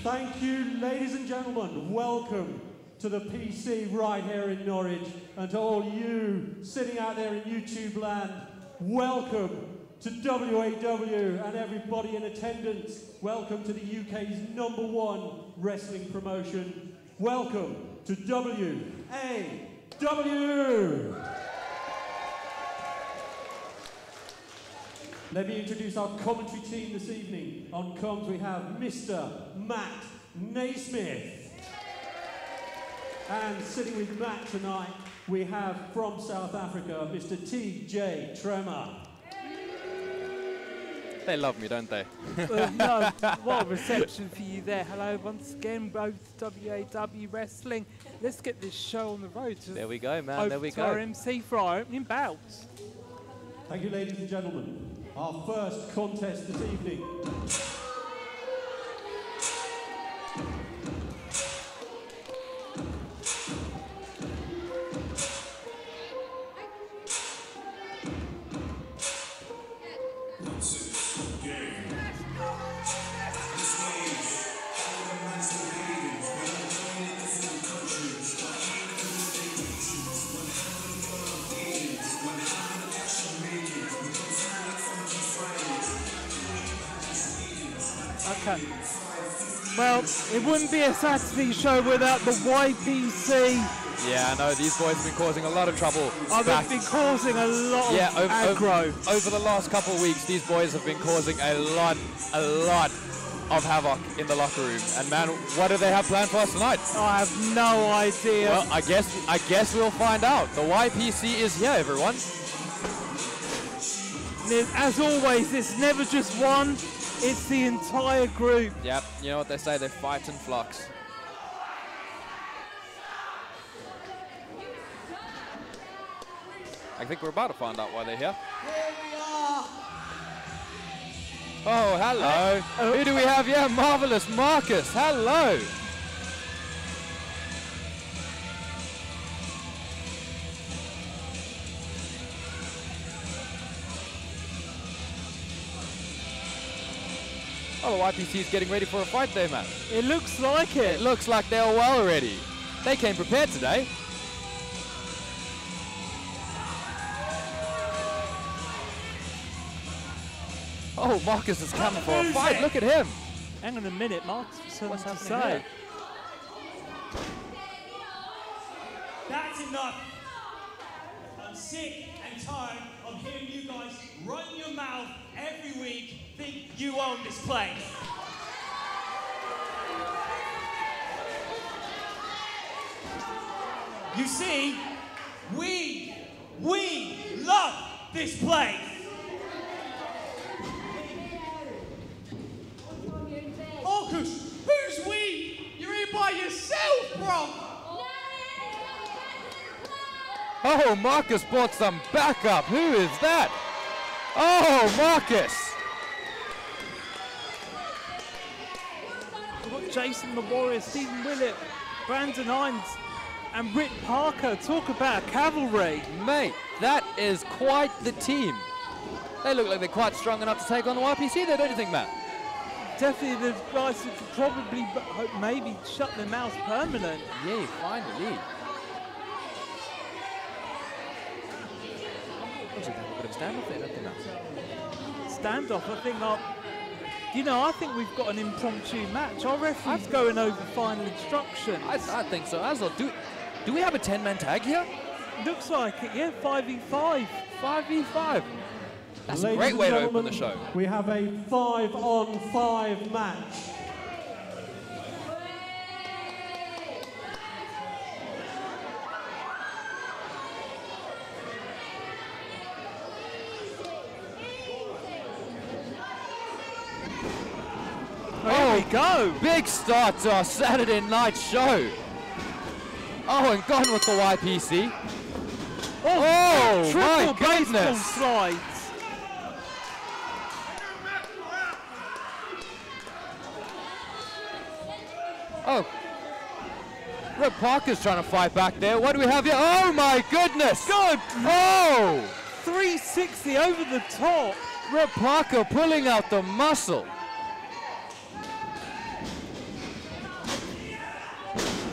Thank you, ladies and gentlemen. Welcome to the PC right here in Norwich, and to all you sitting out there in YouTube land, welcome to WAW, and everybody in attendance, welcome to the UK's #1 wrestling promotion. Welcome to WAW. Let me introduce our commentary team this evening. On comms we have Mr. Matt Naismith. And sitting with Matt tonight, we have from South Africa, Mr. TJ Tremor. They love me, don't they? No, what a reception for you there. Hello once again, both WAW Wrestling. Let's get this show on the road. There we go, man. There we go. Our MC for our opening bout. Thank you, ladies and gentlemen. Our first contest this evening. Okay. Well, it wouldn't be a Saturday show without the WAW PC. Yeah, I know, these boys have been causing a lot of trouble. They've been causing a lot of aggro. Over the last couple of weeks, these boys have been causing a lot of havoc in the locker room. And man, what do they have planned for us tonight? I have no idea. Well, I guess we'll find out. The WAW PC is here, everyone. As always, it's never just one. It's the entire group. Yep, you know what they say, they fight in flocks. I think we're about to find out why they're here. Here we are. Oh, hello. Who do we have here? Marvelous Marcus. Hello. Oh, the YPC is getting ready for a fight there, man. It looks like it. It looks like they're well ready. They came prepared today. Oh, Marcus is coming for a fight. Look at him. Hang on a minute, Marcus. What's to happening say? here? That's enough. I'm sick and tired of hearing you guys run your mouth every week, think you own this place. You see, we love this place. Marcus, who's we? You're here by yourself, bro. Oh, Marcus brought some backup. Who is that? Oh, Marcus. We've got Jason the Warrior, Stephen Willett, Brandon Hines, and Rick Parker. Talk about cavalry. Mate, that is quite the team. They look like they're quite strong enough to take on the YPC there, don't you think, Matt? Definitely the guys that could probably maybe shut their mouths permanent. Yeah, finally. Looks like they have a bit of a standoff there, don't they, Matt? Standoff, I think I think we've got an impromptu match. Our referee's going over final instructions. I think so as well. Do we have a 10-man tag here? Looks like it, yeah, 5v5. 5v5. That's Ladies a great and way to open gentlemen, the show. We have a 5-on-5 match. Here we go. Big start to our Saturday night show. Oh, and gone with the YPC. Oh, my goodness. Slides. Oh. Rick Parker's trying to fight back there. What do we have here? Oh, my goodness. Good. Oh. 360 over the top. Rick Parker pulling out the muscle.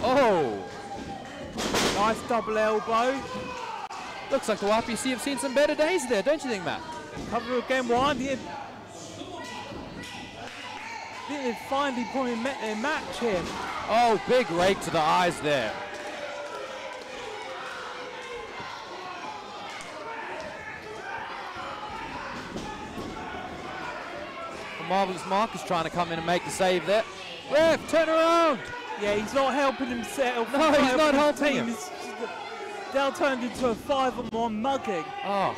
Oh! Nice double elbow. Looks like the WAW PC have seen some better days there, don't you think, Matt? Cover again, one. I think they've finally probably met their match here. Oh, big rake to the eyes there. The Marvelous Marcus trying to come in and make the save there. Ref, turn around! Yeah, he's not helping himself. No, he's not helping him. They'll turn into a 5-on-1 mugging. Oh.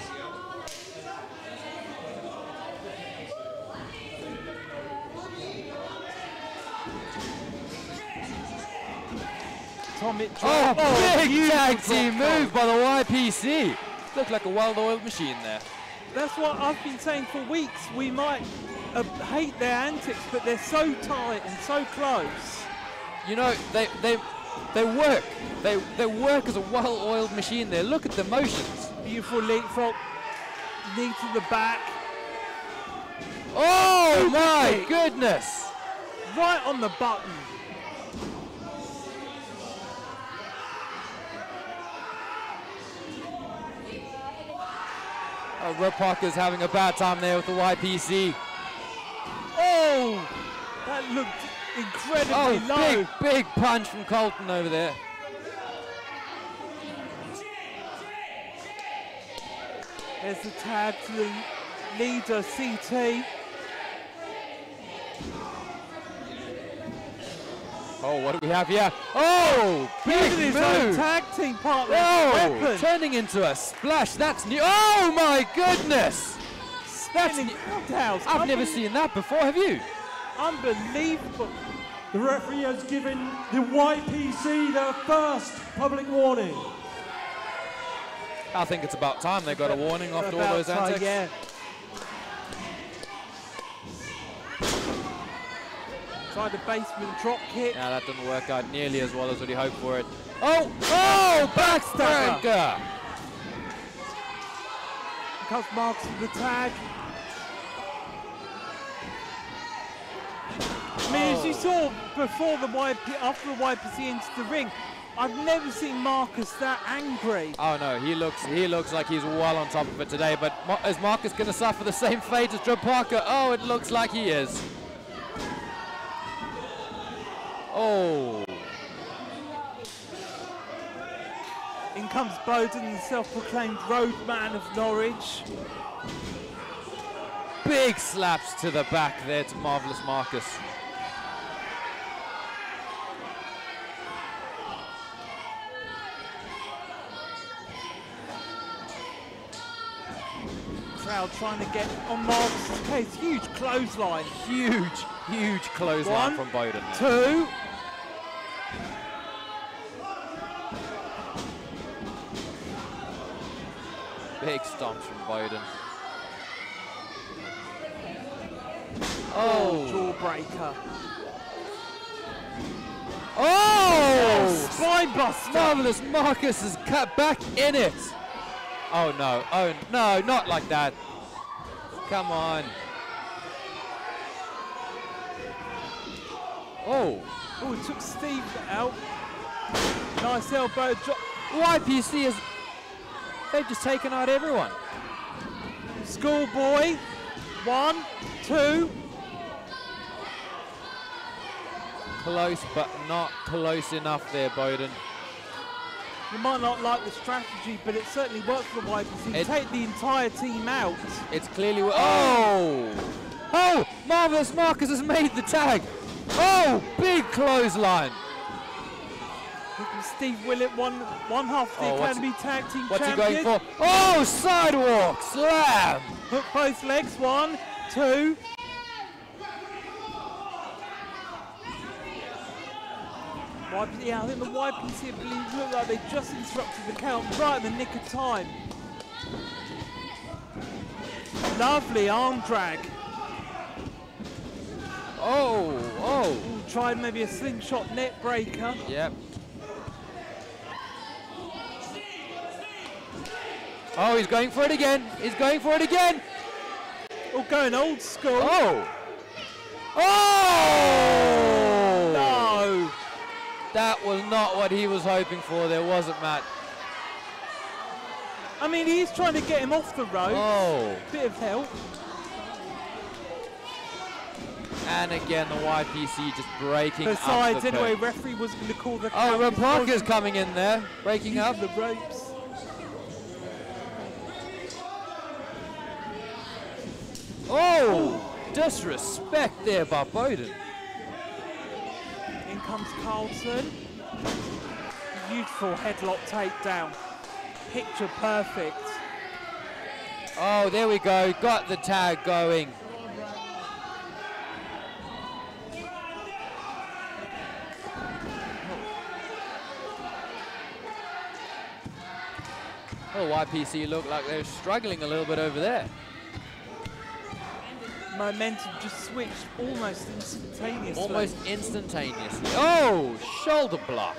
Big tag team move by the WAW PC. Looked like a well-oiled machine there. That's what I've been saying for weeks. We might hate their antics, but they're so tight and so close. You know, they work. They work as a well-oiled machine there. Look at the motions. Beautiful leapfrog. Knee to the back. Oh my goodness! Right on the button. Rob Parker's having a bad time there with the WAW PC. Oh! That looked incredibly low. Big punch from Colton over there. There's the tag to the leader, CT. Oh, what do we have here? Oh, big Using his move. own tag team partner. Oh, Weapon. turning into a splash. That's new. Oh my goodness! That's new. I've never seen that before. Have you? Unbelievable. The referee has given the WAW PC their first public warning. I think it's about time they got a warning after all those antics. Yeah. Tried the basement drop kick. Yeah, that didn't work out nearly as well as what he hoped for it. Oh, backstabber! Comes Marks to the tag. I mean, as you saw before after the YPC entered the ring, I've never seen Marcus that angry. Oh no, he looks like he's well on top of it today. But is Marcus going to suffer the same fate as Drew Parker? Oh, it looks like he is. Oh. In comes Bowden, the self-proclaimed roadman of Norwich. Big slaps to the back there to Marvelous Marcus. Crowd trying to get on Marcus' case. Huge clothesline. Huge clothesline from Bowden. 2. Big stomps from Bowden. Oh, jawbreaker. Oh! Spinebuster! Marvelous Marcus is cut back in it. Oh no, not like that. Come on. Oh, it took Steve out. Nice elbow drop. YPC is, they've just taken out everyone. Schoolboy, 1, 2. Close, but not close enough there, Bowden. You might not like the strategy, but it certainly worked for the YPC. Take the entire team out. It's clearly... Oh! Marvelous Marcus has made the tag. Oh, big clothesline. Steve Willett, one half the Academy Tag Team What's champion. he going for? Oh, sidewalk slam. Hook both legs, 1, 2. Yeah, I think the YPC, I believe, looked like they just interrupted the count right in the nick of time. Lovely arm drag. Oh. Tried maybe a slingshot net breaker. Yep. Oh, he's going for it again. Oh, going old school. Oh! No! That was not what he was hoping for there, was it, Matt? I mean, he's trying to get him off the rope. Oh. Bit of help. And again, the YPC just breaking up Besides, the anyway, pin. referee was going to call the... Oh, Rapaka's coming in there, breaking up the ropes. Oh, disrespect there by Bowden. In comes Carlton. Beautiful headlock takedown. Picture perfect. Oh, there we go. Got the tag going. Oh, YPC look like they're struggling a little bit over there. Momentum just switched almost instantaneously. Almost instantaneously. Oh, shoulder block.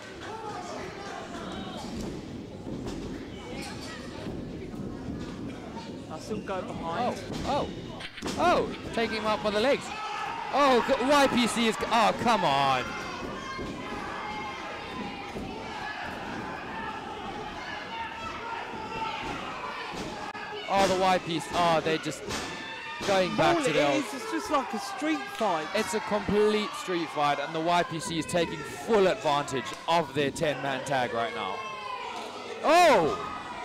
I'll still go behind. Oh, taking him up by the legs. Oh, YPC is, oh, come on. Oh, the YPC, oh, they're just going back to their old. It's just like a street fight. It's a complete street fight, and the YPC is taking full advantage of their 10-man tag right now. Oh!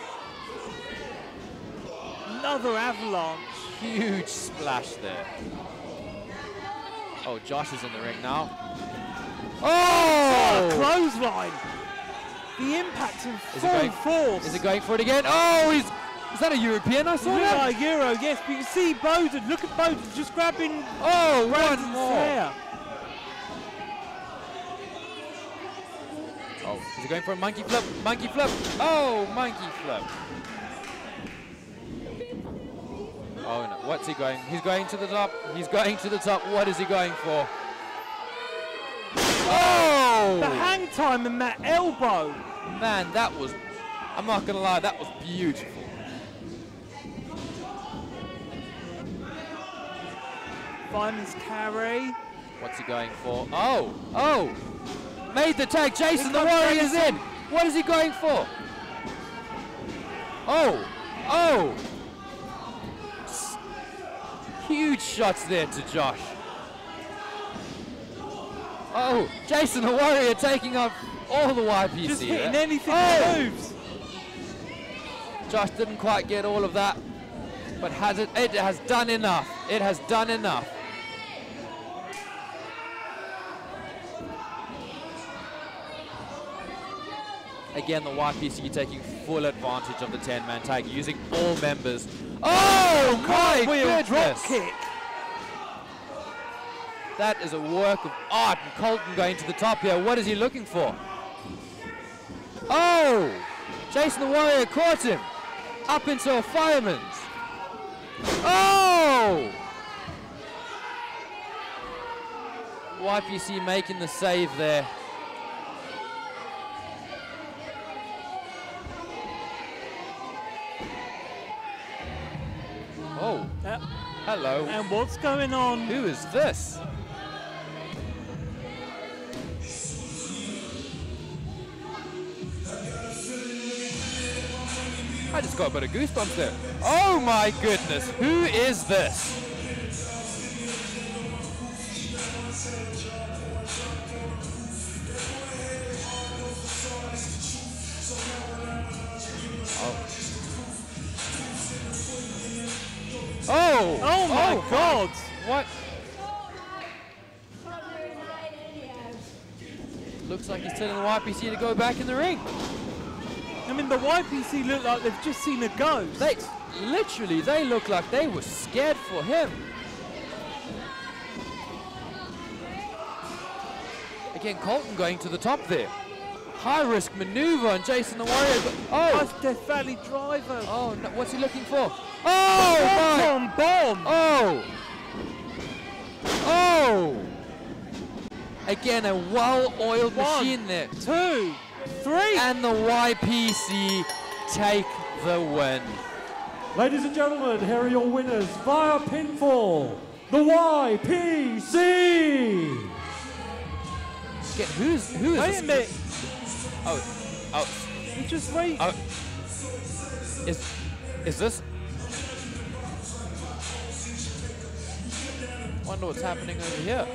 Another avalanche. Huge splash there. Oh, Josh is in the ring now. Oh! Clothesline. The impact in full force. Is it going for it again? Oh, is that a European? I saw that. Like a Euro, yes, but you see Bowden. Look at Bowden just grabbing. Oh, one more. Hair. Oh, is he going for a monkey flip? Monkey flip. Oh, monkey flip. Oh, no. What's he going? He's going to the top. He's going to the top. What is he going for? Oh! The hang time and that elbow. Man, that was, I'm not going to lie, that was beautiful. Fireman's carry. What's he going for? Oh! Made the tag. Jason the Warrior's in. What is he going for? Oh! Huge shots there to Josh. Oh, Jason the Warrior taking up all the YPC. Just hitting anything that moves. Josh didn't quite get all of that, but it has done enough. It has done enough. Again, the YPC taking full advantage of the 10-man tag, using all members. Oh my goodness! Drop kick. That is a work of art. And Colton going to the top here. What is he looking for? Oh! Jason the Warrior caught him. Up into a fireman's. Oh! YPC making the save there. Oh, hello. And what's going on? Who is this? I just got a bit of goosebumps there. Oh my goodness, who is this? Oh my God! What? Looks like he's telling the YPC to go back in the ring. I mean, the YPC look like they've just seen a ghost. They look like they were scared for him. Again, Colton going to the top there. High risk maneuver on Jason the Warrior. Oh! That's Death Valley Driver. Oh, no, what's he looking for? Oh! Bomb! Oh! Oh! Again, a well-oiled machine there. 2, 3. And the YPC take the win. Ladies and gentlemen, here are your winners via pinfall, the YPC. Get who is Wait a minute. Oh. You just wait. Oh. Is this? Wonder what's happening over here.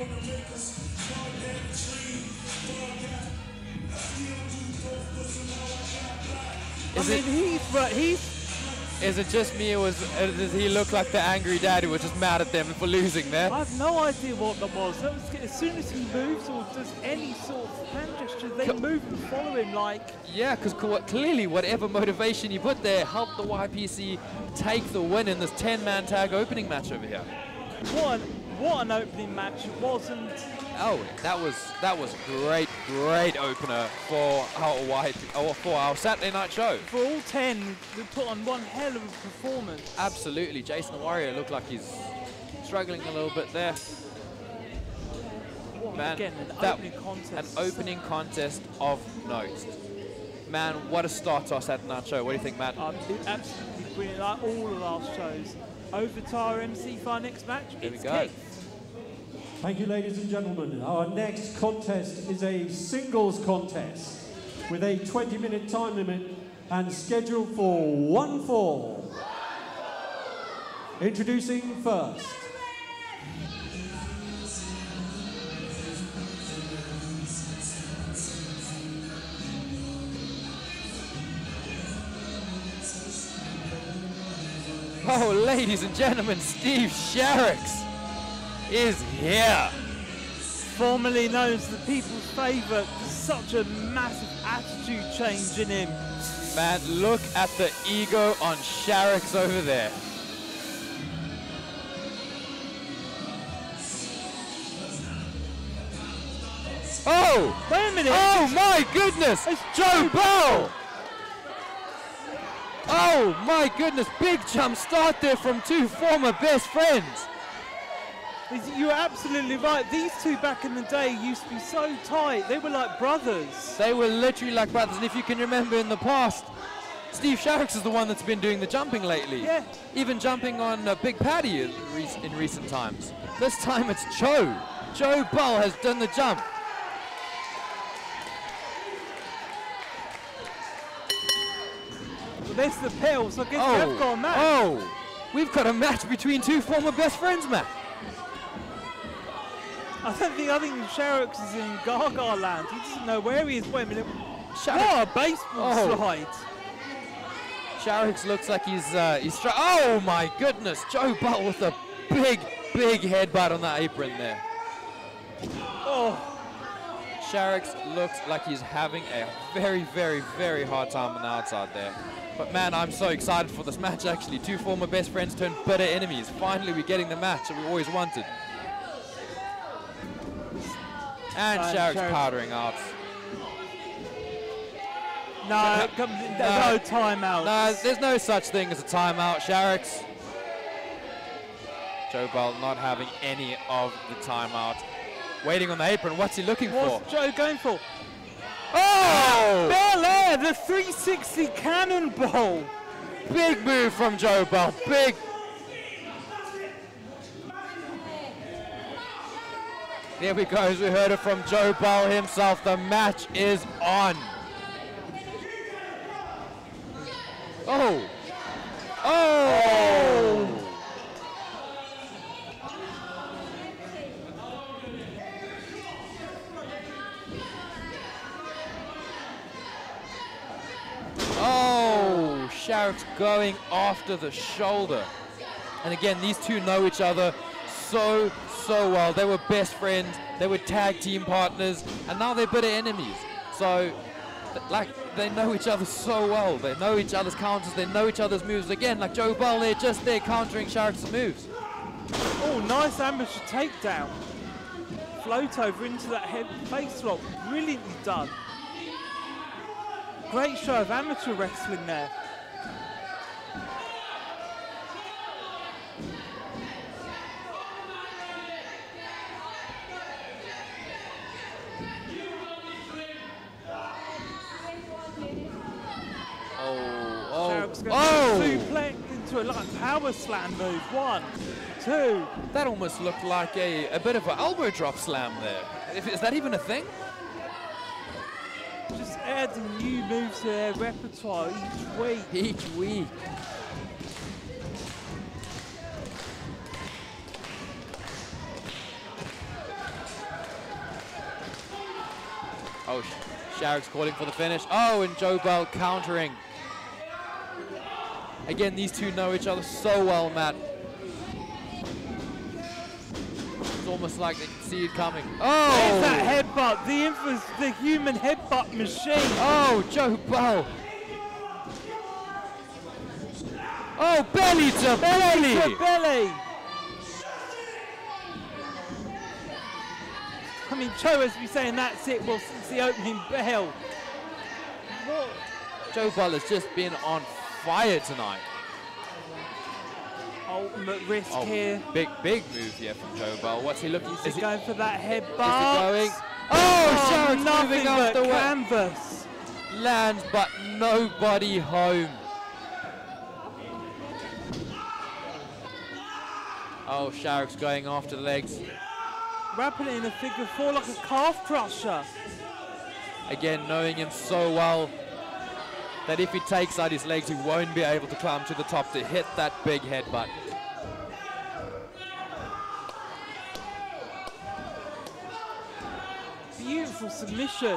Is it just me, or does he look like the angry dad who was just mad at them for losing there? I have no idea what that was. As soon as he moves or does any sort of hand gesture, they move and follow him like... Yeah, because clearly whatever motivation you put there helped the YPC take the win in this 10-man tag opening match over here. What an opening match it wasn't. Oh, that was great opener for our Saturday night show. For all 10, they put on one hell of a performance. Absolutely, Jason the Warrior looked like he's struggling a little bit there. Man, again, an opening contest of note. Man, what a start to our Saturday night show. What do you think, Matt? Absolutely brilliant, like all of our shows. Over to our MC for our next match. Here we go. Thank you, ladies and gentlemen. Our next contest is a singles contest with a 20-minute time limit and scheduled for one fall. Introducing first. Oh, ladies and gentlemen, Steve Sharrocks is here. Formerly known as the people's favourite, such a massive attitude change in him. Man, look at the ego on Sharrocks over there. Oh! Wait a minute! Oh my goodness! It's Joe Bell! Oh my goodness, big jump start there from two former best friends. You're absolutely right. These two back in the day used to be so tight. They were like brothers. They were literally like brothers. And if you can remember in the past, Steve Sharrocks is the one that's been doing the jumping lately. Yeah. Even jumping on Big Paddy in recent times. This time it's Joe. Joe Bell has done the jump. Well, there's the pills. I guess we've got a match. Oh, we've got a match between two former best friends, Matt. I think Sharrocks is in Gaga land. He doesn't know where he is. Wait a minute. What a baseball slide. Sharrocks looks like he's oh my goodness. Joe Bell with a big headbutt on that apron there. Oh. Sharrocks looks like he's having a very hard time on the outside there. But man, I'm so excited for this match actually. Two former best friends turned bitter enemies. Finally we're getting the match that we always wanted. And Sharrocks powdering out. No timeout. No, there's no such thing as a timeout, Sharrocks. Joe Bell not having any of the timeout. Waiting on the apron, what's he looking for? What's Joe going for? Oh! Bel Air, the 360 cannonball. Big move from Joe Bell, big. There we go, as we heard it from Joe Bell himself, the match is on. Oh! Oh! Oh, Sharrocks going after the shoulder. And again, these two know each other so well. They were best friends, they were tag team partners, and now they're bitter enemies. So, like, they know each other so well. They know each other's counters, they know each other's moves. Again, like Joe Bell, they're just there countering Sharrocks' moves. Oh, nice amateur takedown. Float over into that head face lock. Brilliantly done. Great show of amateur wrestling there. Suplex into a like power slam move. 1, 2. That almost looked like a bit of an elbow drop slam there. Is that even a thing? adding new moves to their repertoire each week. Each week. Oh, Sharrock's calling for the finish. Oh, and Joe Bell countering. Again, these two know each other so well, Matt. It's almost like they can see it coming. Oh! There's that headbutt, the infamous, the human headbutt machine. Oh, Joe Bell. Oh, belly to belly! To belly! I mean, Joe has been saying that's it, well, since the opening bell. What? Joe Bell has just been on fire tonight. Ultimate risk here. Big move here from Joe Bell. What's he looking for? Is he going for that headbutt? Is he going? Oh, Sharrock's nothing moving off but the canvas. Lands, but nobody home. Oh, Sharrock's going after the legs. Wrapping it in a figure four like a calf crusher. Again, knowing him so well that if he takes out his legs, he won't be able to climb to the top to hit that big headbutt. Beautiful submission.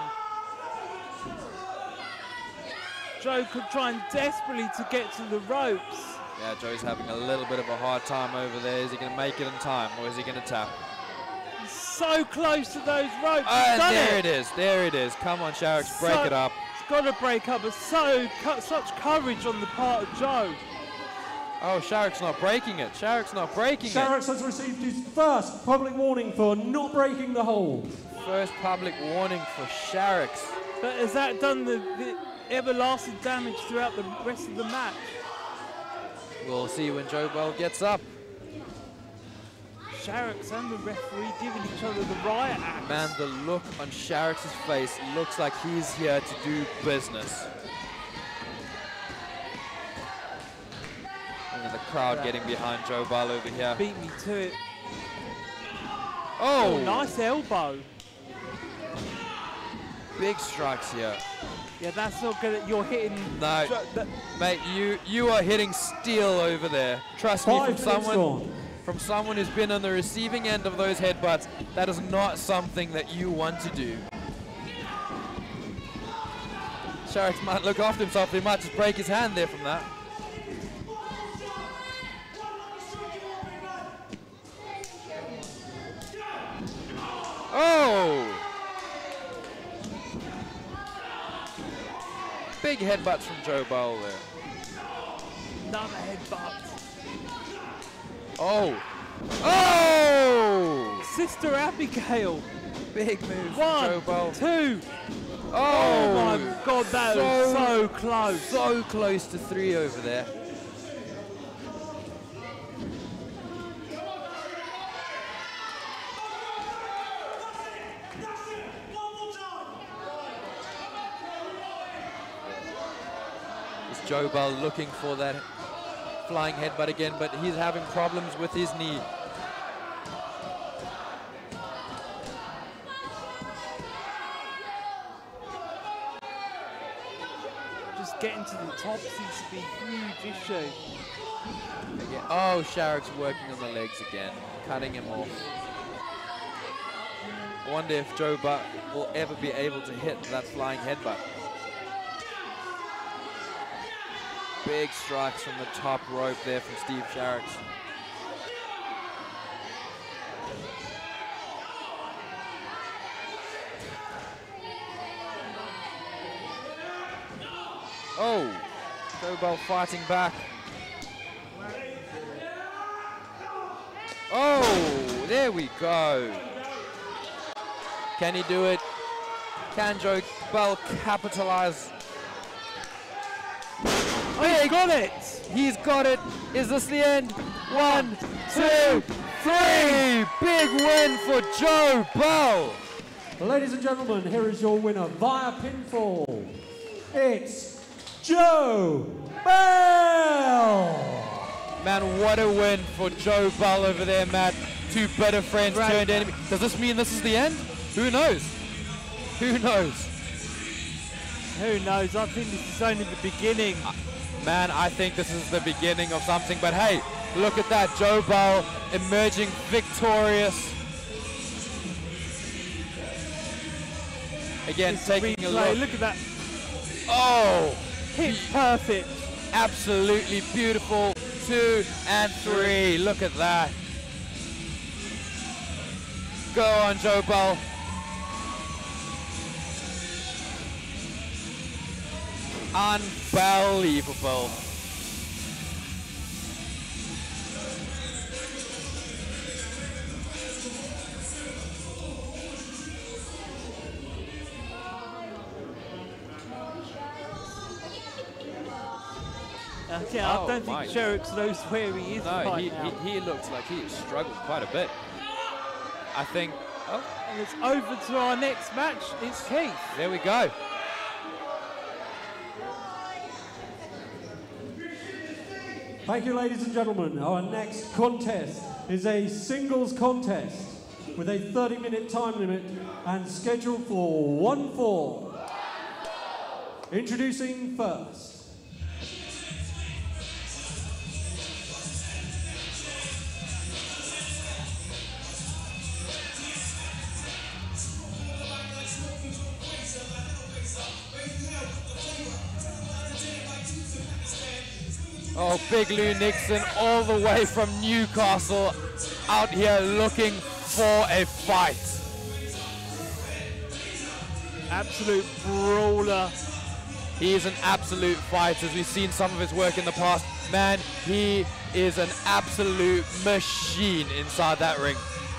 Joe could try and desperately to get to the ropes. Yeah, Joe's having a little bit of a hard time over there. Is he going to make it in time, or is he going to tap? He's so close to those ropes. And there it is. There it is. Come on, Sharrock, break it up. It's got to break up, but such courage on the part of Joe. Oh, Sharrock's not breaking it. Sharrock's not breaking Sharrock has received his first public warning for not breaking the hold. First public warning for Sharrock's. But has that done the everlasting damage throughout the rest of the match? We'll see when Joe Bell gets up. Sharrock's and the referee giving each other the riot act. Man, the look on Sharrock's face looks like he's here to do business. And the crowd getting behind Joe Bell over here. Beat me to it. Oh! Nice elbow. Big strikes here. Yeah, that's not good. You're hitting. No, mate, you are hitting steel over there. Trust me, from someone who's been on the receiving end of those headbutts, that is not something that you want to do. Sharrock might look after himself. He might just break his hand there from that. Oh! Big headbutts from Joe Bell there. Another headbutt. Oh! Oh! Sister Abigail. Big move from One, Joe Bell. two. Oh my God, that was so close. So close to three over there. Joe Bell looking for that flying headbutt again, but he's having problems with his knee. Just getting to the top seems to be a huge issue. Again. Oh, Sharrock's working on the legs again, cutting him off. I wonder if Joe Bell will ever be able to hit that flying headbutt. Big strikes from the top rope there from Steve Sharrock. Oh, Joe Bell fighting back. Oh, there we go. Can he do it? Can Joe Bell capitalize? Oh, he got it! He's got it. Is this the end? 1, 2, 3. Big win for Joe Bell. Ladies and gentlemen, here is your winner via pinfall. It's Joe Bell. Man, what a win for Joe Bell over there, Matt. Two better friends turned enemy. Does this mean this is the end? Who knows? Who knows? Who knows? I think this is only the beginning. Man, I think this is the beginning of something. But hey, look at that. Joe Bell emerging victorious. Again, taking a look. Look at that. Oh! Hit perfect. Absolutely beautiful. 2 and 3. Look at that. Go on, Joe Bell. Unbelievable. Okay, I don't think Sherrick knows where he is right now. He looks like he has struggled quite a bit. I think, and it's over to our next match. It's Keith. There we go. Thank you, ladies and gentlemen. Our next contest is a singles contest with a 30-minute time limit and scheduled for one fall. Introducing first. Oh, Big Lou Nixon all the way from Newcastle out here looking for a fight. Absolute brawler. He is an absolute fighter, as we've seen some of his work in the past. Man, he is an absolute machine inside that ring.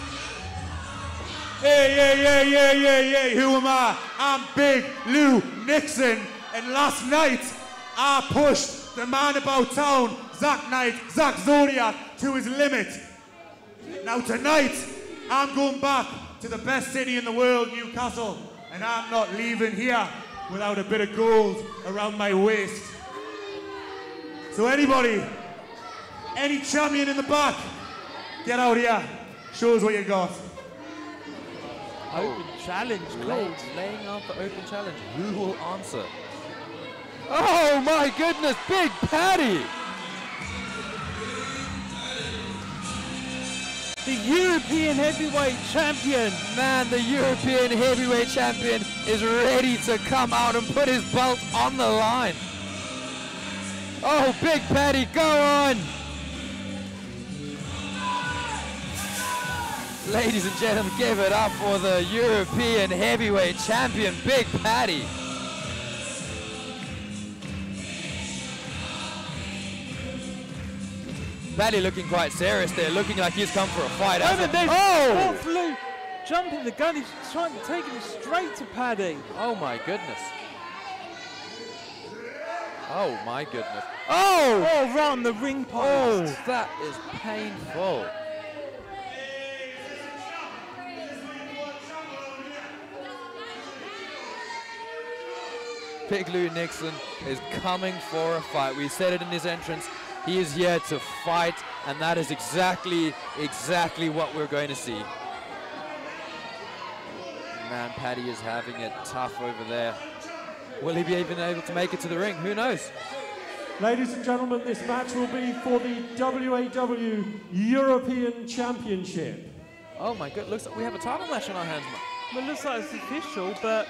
Hey, who am I? I'm Big Lou Nixon, and last night I pushed the man about town, Zack Zodiac, to his limit. Now tonight, I'm going back to the best city in the world, Newcastle, and I'm not leaving here without a bit of gold around my waist. So anybody, any champion in the back, get out here, show us what you got. Open challenge, laying out the open challenge. Who will answer? Oh my goodness, Big Paddy! The European Heavyweight Champion. Man, the European Heavyweight Champion is ready to come out and put his belt on the line. Oh, Big Paddy, go on! Ladies and gentlemen, give it up for the European Heavyweight Champion, Big Paddy. Paddy looking quite serious there, looking like he's come for a fight. Lou jumping the gun, he's trying to take it straight to Paddy. Oh my goodness. Oh my goodness. Oh! Right on the ring post. Oh, that is painful. Big Lou Nixon is coming for a fight. We said it in his entrance. He is here to fight, and that is exactly what we're going to see. Man, Paddy is having it tough over there. Will he be even able to make it to the ring? Who knows? Ladies and gentlemen, this match will be for the WAW European Championship. Oh my God, looks like we have a title match on our hands. Well, it looks like it's official, but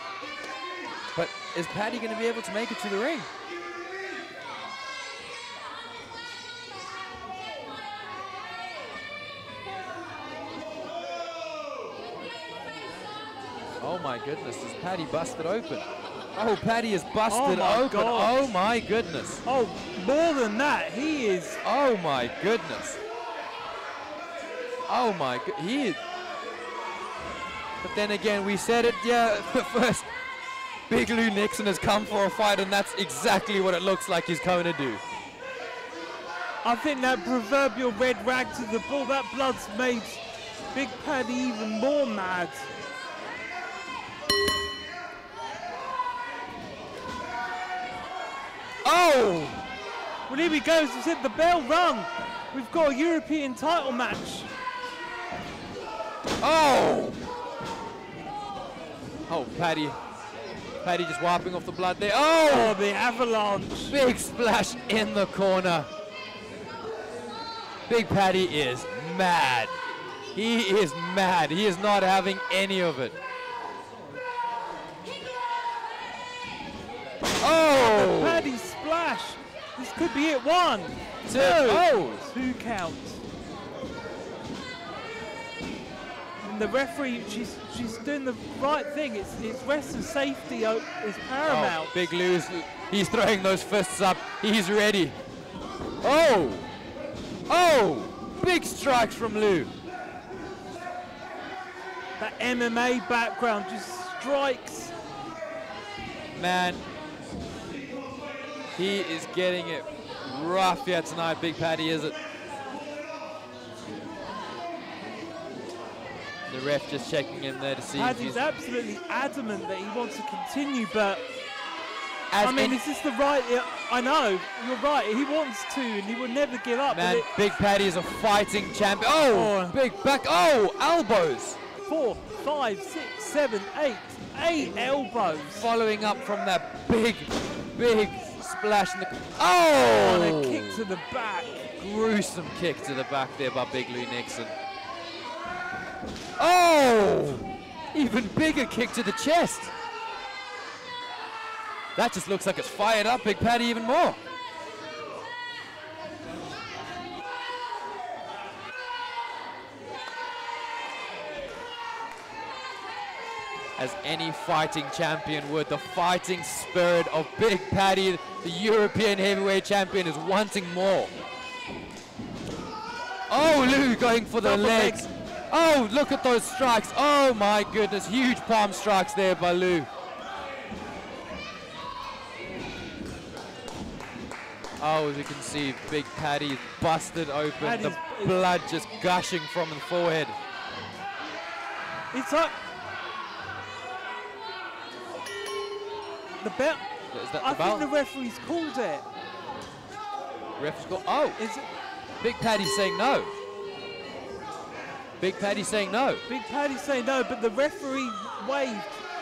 is Paddy going to be able to make it to the ring? Oh my goodness, is Paddy busted open? Oh, Paddy is busted open. God. Oh my goodness. Oh, more than that, he is. Oh my goodness. Oh my god, he is. But then again, we said it, yeah, first. Big Lou Nixon has come for a fight, and that's exactly what it looks like he's going to do. I think that proverbial red rag to the bull, that blood's made Big Paddy even more mad. Oh! Well, here he goes. He said the bell rung. We've got a European title match. Oh! Oh, Paddy. Paddy just wiping off the blood there. Oh, the avalanche. big splash in the corner. Big Paddy is mad. He is mad. He is not having any of it. Oh! Paddy splash. This could be it. 1, 2. Oh! 2 counts. And the referee, she's doing the right thing. It's wrestler safety is paramount. Oh, Big Lou's, he's throwing those fists up. He's ready. Oh! Oh! Big strikes from Lou. That MMA background just strikes. Man, he is getting it rough here tonight, Big Paddy, is it? The ref just checking in there to see if Paddy's he's... absolutely adamant that he wants to continue, but I mean, is this the right? I know, you're right. He wants to, and he will never give up. Man, Big Paddy is a fighting champion. Oh, big back. Oh, elbows. 4, 5, 6, 7, 8. 8 elbows. Following up from that big splash in the... Oh! And a kick to the back. Gruesome kick to the back there by Big Lou Nixon. Oh! Even bigger kick to the chest. That just looks like it's fired up Big Paddy even more. As any fighting champion would, the fighting spirit of Big Paddy, the European heavyweight champion, is wanting more. Oh, Lou going for the legs. Oh, look at those strikes. Oh my goodness, huge palm strikes there by Lou. Oh, as you can see, Big Paddy busted open, the blood just gushing from the forehead. It's like the belt. Is that I the bell? think the referee's called it. Ref's got. Oh, Is it? Big Paddy's saying no. Big Paddy's saying no. Big Paddy's saying no, but the referee waved.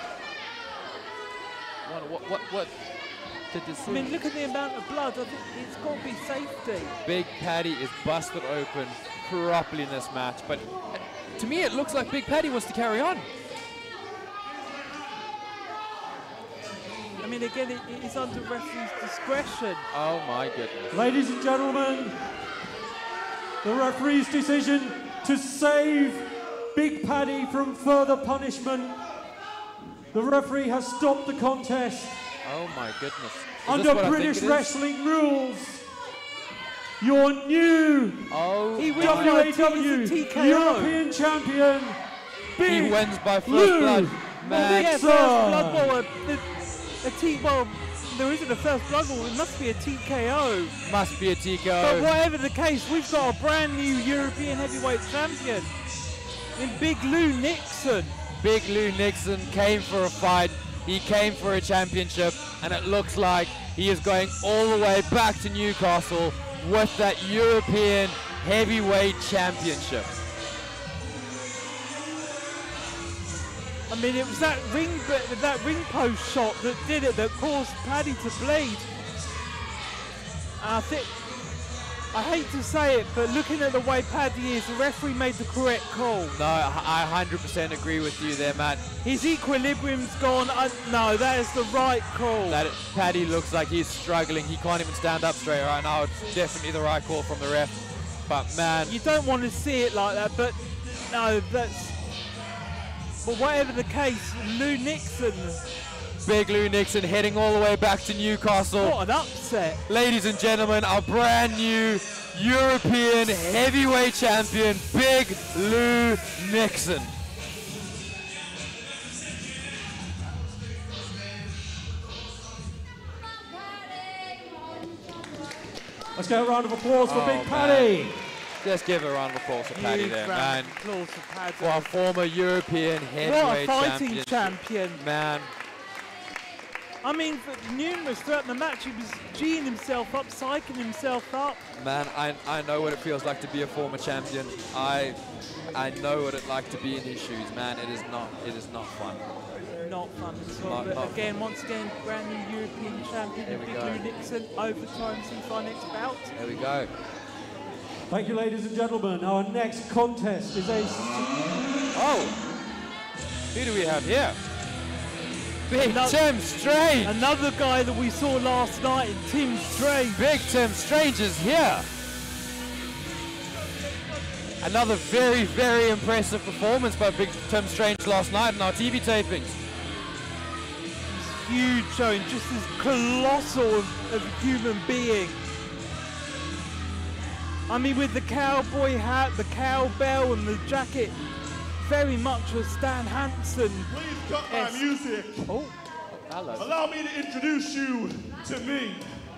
What? I mean, look at the amount of blood. I think it's got to be safety. Big Paddy is busted open properly in this match, but to me it looks like Big Paddy wants to carry on. I mean, again, it is under referee's discretion. Oh my goodness. Ladies and gentlemen, the referee's decision to save Big Paddy from further punishment. The referee has stopped the contest. Oh my goodness. Is Under this what British I think it is? wrestling rules, your new He wins by WAW TKO. European champion, Big He wins by first Lou blood. Man, Yeah, Nixon. first blood ball. Well, there isn't a first blood ball. It must be a TKO. must be a But TKO. whatever the case, we've got a brand new European heavyweight champion in Big Lou Nixon. Big Lou Nixon came for a fight. He came for a championship, and it looks like he is going all the way back to Newcastle with that European heavyweight championship. I mean, it was that ring post shot that did it, that caused Paddy to bleed. And I hate to say it, but looking at the way Paddy is, the referee made the correct call. No, I 100% agree with you there, Matt. His equilibrium's gone. No, that is the right call. Paddy looks like he's struggling. He can't even stand up straight right now. It's definitely the right call from the ref. But man, You don't want to see it like that, but no, that's... But whatever the case, Lou Nixon, Big Lou Nixon heading all the way back to Newcastle. what an upset. Ladies and gentlemen, our brand new European heavyweight champion, Big Lou Nixon. Let's get a round of applause for Oh, Big man. Paddy. Just give a round of applause for Paddy Huge there, round man. of applause for Paddy. For our former European What a heavyweight fighting champion. champion. Man, I mean, for numerous throughout the match, he was G'ing himself up, psyching himself up. man, I know what it feels like to be a former champion. I know what it's like to be in his shoes, man. It is not fun. not fun at all. But again, once again, brand new European champion, Big Lou Nixon, overtime semi next bout. There we go. Thank you, ladies and gentlemen. Our next contest is a... Oh! Who do we have here? Big Tim Strange! Another guy that we saw last night in Tim Strange. Big Tim Strange is here! Another very, very impressive performance by Big Tim Strange last night in our TV tapings. Huge showing, just this colossal of a human being. I mean, with the cowboy hat, the cowbell and the jacket, very much a Stan Hansen. Please cut my music. Oh, hello. Allow me to introduce you to me.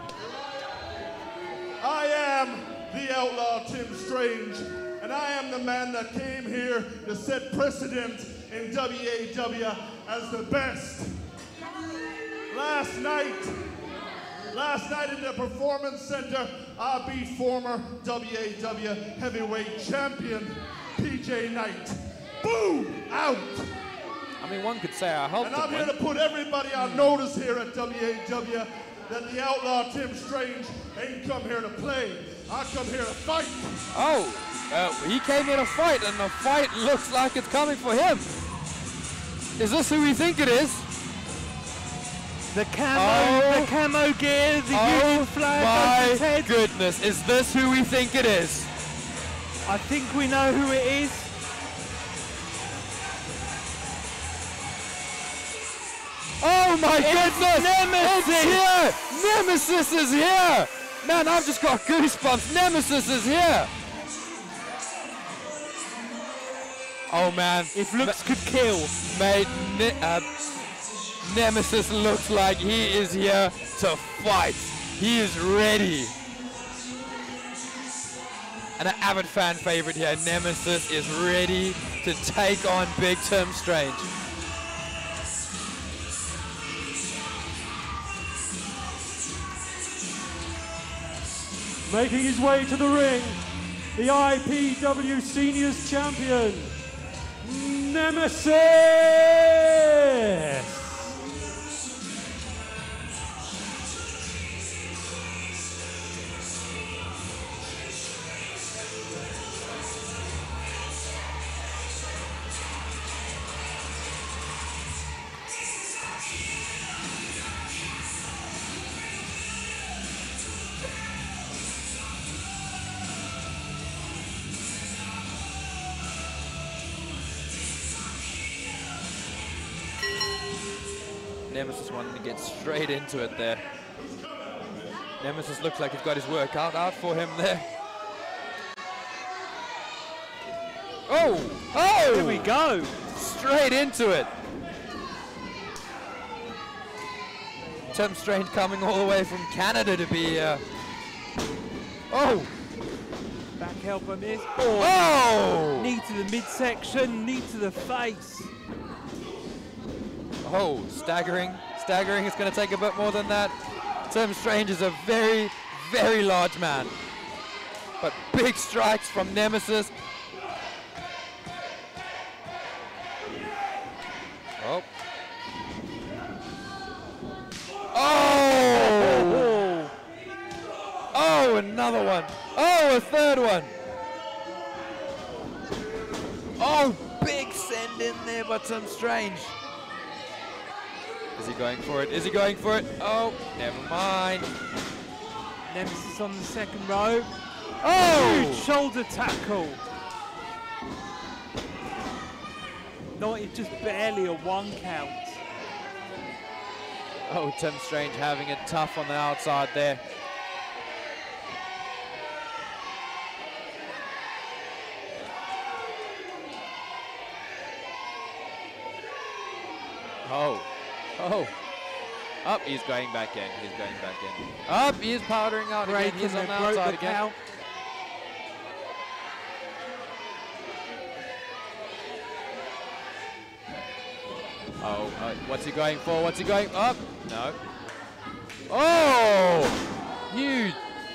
I am the outlaw Tim Strange, and I am the man that came here to set precedent in WAW as the best. Last night in the Performance Center, I beat former WAW heavyweight champion PJ Knight. Boom! Out! I mean, one could say I helped And I'm here to put everybody on notice here at WAW that the outlaw Tim Strange ain't come here to play. I come here to fight. Oh, he came here to fight, and the fight looks like it's coming for him. Is this who we think it is? The camo gear, the Union flag over his head. My goodness, is this who we think it is? I think we know who it is. Oh my goodness! Nemesis! It's here! Nemesis is here! Man, I've just got goosebumps. Nemesis is here! Oh man. If looks could kill. Mate, Nemesis looks like he is here to fight. He is ready. And an avid fan favorite here, Nemesis is ready to take on Big Tim Strange. Making his way to the ring, the IPW Seniors Champion, Nemesis! Nemesis wanting to get straight into it there. Nemesis looks like he's got his workout out for him there. Oh! Oh! Here we go. Straight into it. Tim Strange coming all the way from Canada to be oh! Back help on this. Oh! Knee to the midsection, knee to the face. Oh, staggering. Staggering is going to take a bit more than that. Tim Strange is a very, very large man. But big strikes from Nemesis. Oh. Oh! Oh, another one. Oh, a third one. Oh, big send in there by Tim Strange. Is he going for it? Is he going for it? Oh, never mind. Nemesis on the second row. Oh! Huge shoulder tackle. Not, it's just barely a 1 count. Oh, Tim Strange having it tough on the outside there. Oh. Oh. Up, he's going back in. He's going back in. Up, he's powdering out again. He's on the outside again. Oh, what's he going for? What's he going up? No. Oh! Huge.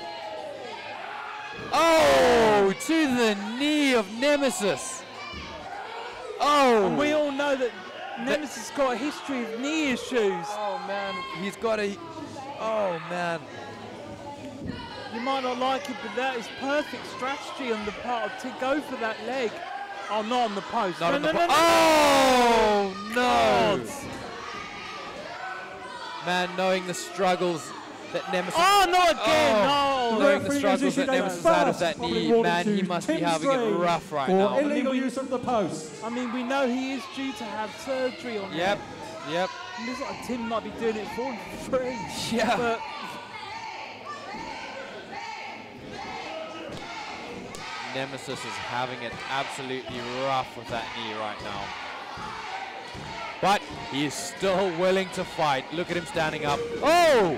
Oh! To the knee of Nemesis. Oh! And we all know that Nemesis got a history of knee issues. Oh man, he's got a. Oh man. You might not like it, but that is perfect strategy on the part of to go for that leg. Oh, not on the post. Not no, on no, the no, po- no, Oh no! God. Man, knowing the struggles that Nemesis. Oh, not again! Oh, No. knowing the struggles that Nemesis had of that knee, man, he must be having it rough right now. For illegal use of the post. I mean, we know he is due to have surgery on Yep, him. yep. It looks like Tim might be doing it for free. Yeah. But Nemesis is having it absolutely rough with that knee right now. But he is still willing to fight. Look at him standing up. Oh!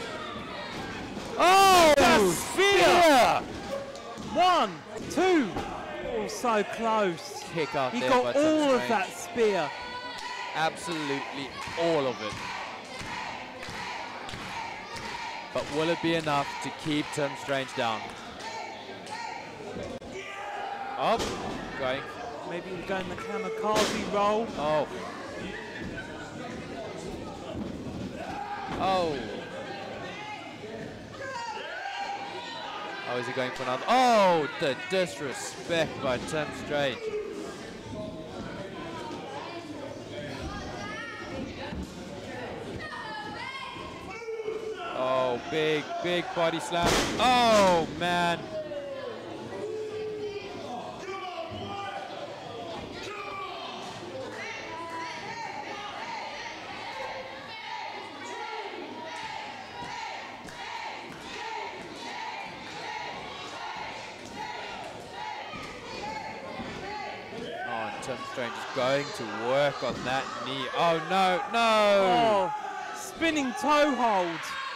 Oh! That's Spear! 1, 2. Oh, so close. Kick out He there, got but all some of strange. that spear. Absolutely all of it. But will it be enough to keep Tim Strange down? Oh, going. Maybe he's going the kamikaze roll. Oh. Oh. Oh, is he going for another? Oh, the disrespect by Tim Strange. Oh, big body slam. Oh, man. Tim Strange is going to work on that knee. Oh, no, no! Oh, spinning toe hold.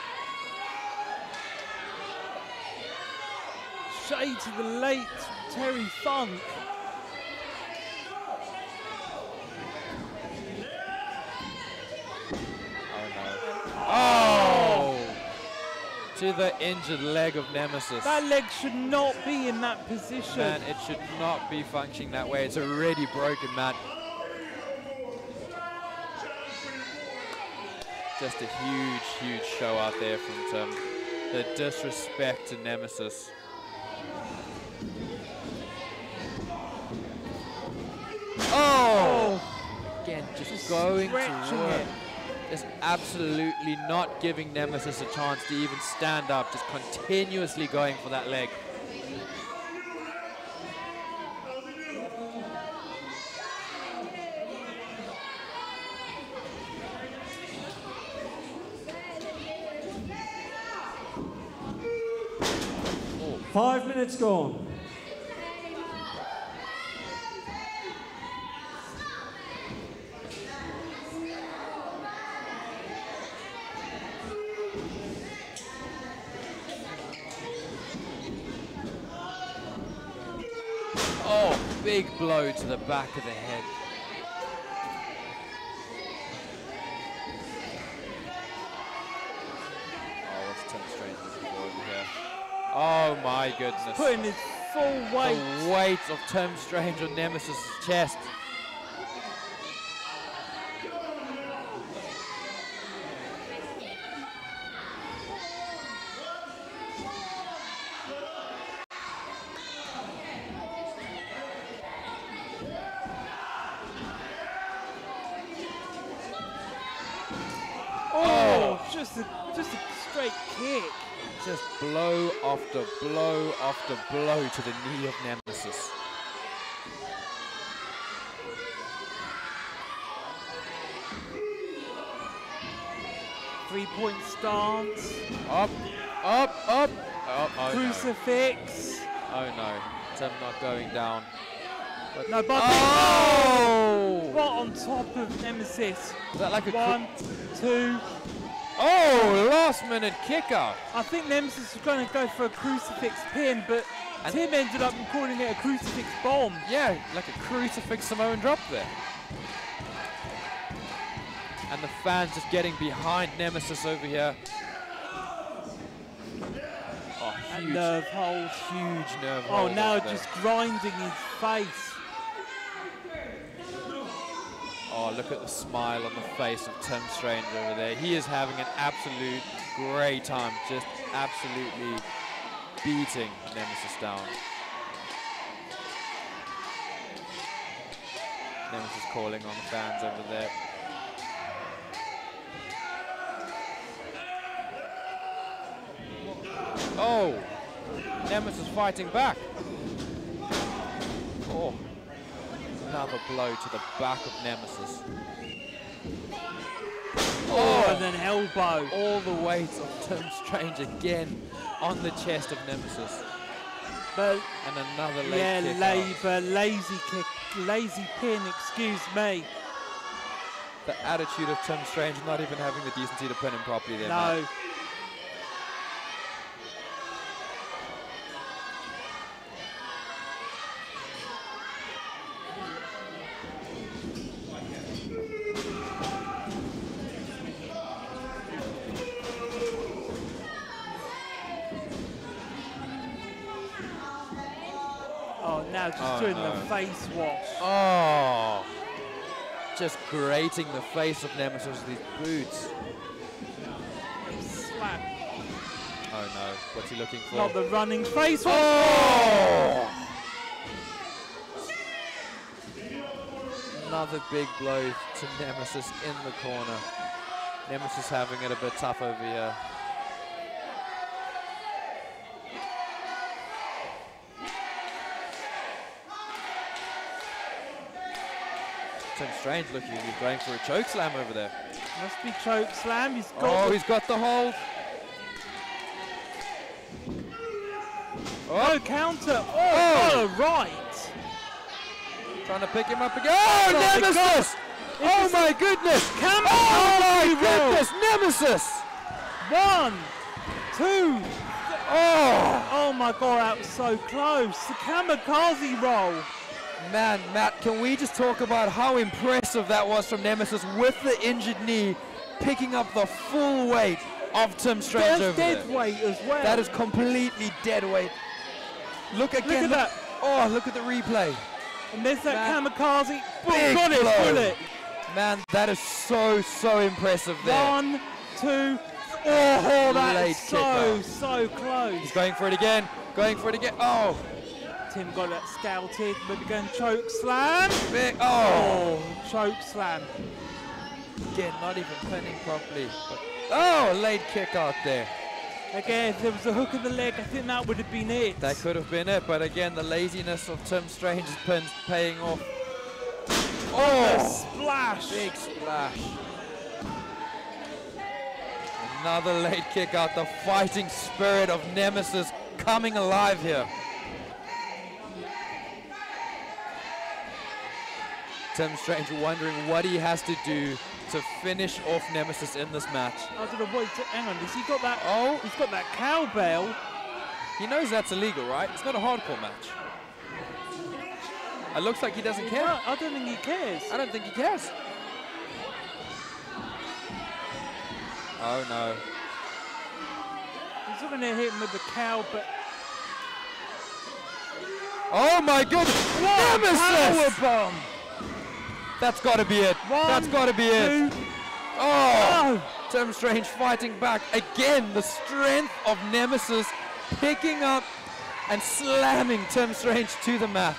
Shade to the late Terry Funk. Oh, no. Oh! To the injured leg of Nemesis. That leg should not be in that position. Man, it should not be functioning that way. It's already broken, man. Just a huge show out there from Tim. The disrespect to Nemesis. Oh! Again, just going to work. Just absolutely not giving Nemesis a chance to even stand up, just continuously going for that leg. Oh. 5 minutes gone. Oh, big blow to the back of the head. Oh, what's Tim Strange looking for over here? Oh my goodness. Putting his full weight. The weight of Tim Strange on Nemesis' chest. Oh, just a straight kick. Just blow after blow after blow to the knee of Nemesis. Three-point stance. Up, up, up. Oh Crucifix. No. Oh no, Tim not going down. But No, but oh! right on top of Nemesis. Is that like a 1, 2. Oh, last minute kick out. I think Nemesis was going to go for a crucifix pin, but And Tim ended up calling it a crucifix bomb. Yeah, like a crucifix Samoan drop there. And the fans just getting behind Nemesis over here. Oh, That huge, nerve hold. huge nerve Oh, hold now up there. just grinding his face. Oh, Oh, look at the smile on the face of Tim Strange over there. He is having an absolute great time, just absolutely beating Nemesis down. Nemesis calling on the fans over there. Oh, Nemesis fighting back. Oh, another blow to the back of Nemesis. Oh, and an elbow. All the weight of Tim Strange again on the chest of Nemesis. But and another leg kick lazy kick, lazy pin, excuse me. The attitude of Tim Strange not even having the decency to pin him properly there. No. Matt. Now just doing the face wash. Oh, just grating the face of Nemesis with these boots. Slap. Oh no, what's he looking for? Not the running face wash. Oh! Another big blow to Nemesis in the corner. Nemesis having it a bit tough over here. Tim Strange looking like he's going for a choke slam over there. Must be choke slam. He's got. Oh, he's got the hold. Oh, counter. Oh, right. Trying to pick him up again. Oh, Nemesis! Oh my goodness! Oh my goodness! Nemesis! 1, 2. Oh my God, that was so close. The kamikaze roll. Man, Matt, can we just talk about how impressive that was from Nemesis with the injured knee, picking up the full weight of Tim Strange over there. Dead weight as well. That is completely dead weight. Look again. Look at that. Oh, look at the replay. And there's that kamikaze. Big got it, blow. bullet. Man, that is so impressive there. 1, 2. Oh, that is Late so close. He's going for it again. Going for it again. Oh. Tim got that scouted. Maybe going choke slam. Big. Oh. Choke slam. Again, not even pinning properly. But, oh, late kick out there. Again, if there was a hook in the leg, I think that would have been it. That could have been it, but again, the laziness of Tim Strange's pins paying off. Oh, splash! Big splash. Another late kick out. The fighting spirit of Nemesis coming alive here. Tim Strange wondering what he has to do to finish off Nemesis in this match. I don't know what. Hang on, has he got that? Oh, he's got that cowbell. He knows that's illegal, right? It's not a hardcore match. It looks like he doesn't care. No, I don't think he cares. I don't think he cares. Oh no. He's not going to hit him with the cowbell. Oh my goodness! Nemesis! Powerbomb! That's got to be it. That's got to be it. Oh! Tim Strange fighting back. Again, the strength of Nemesis picking up and slamming Tim Strange to the mat.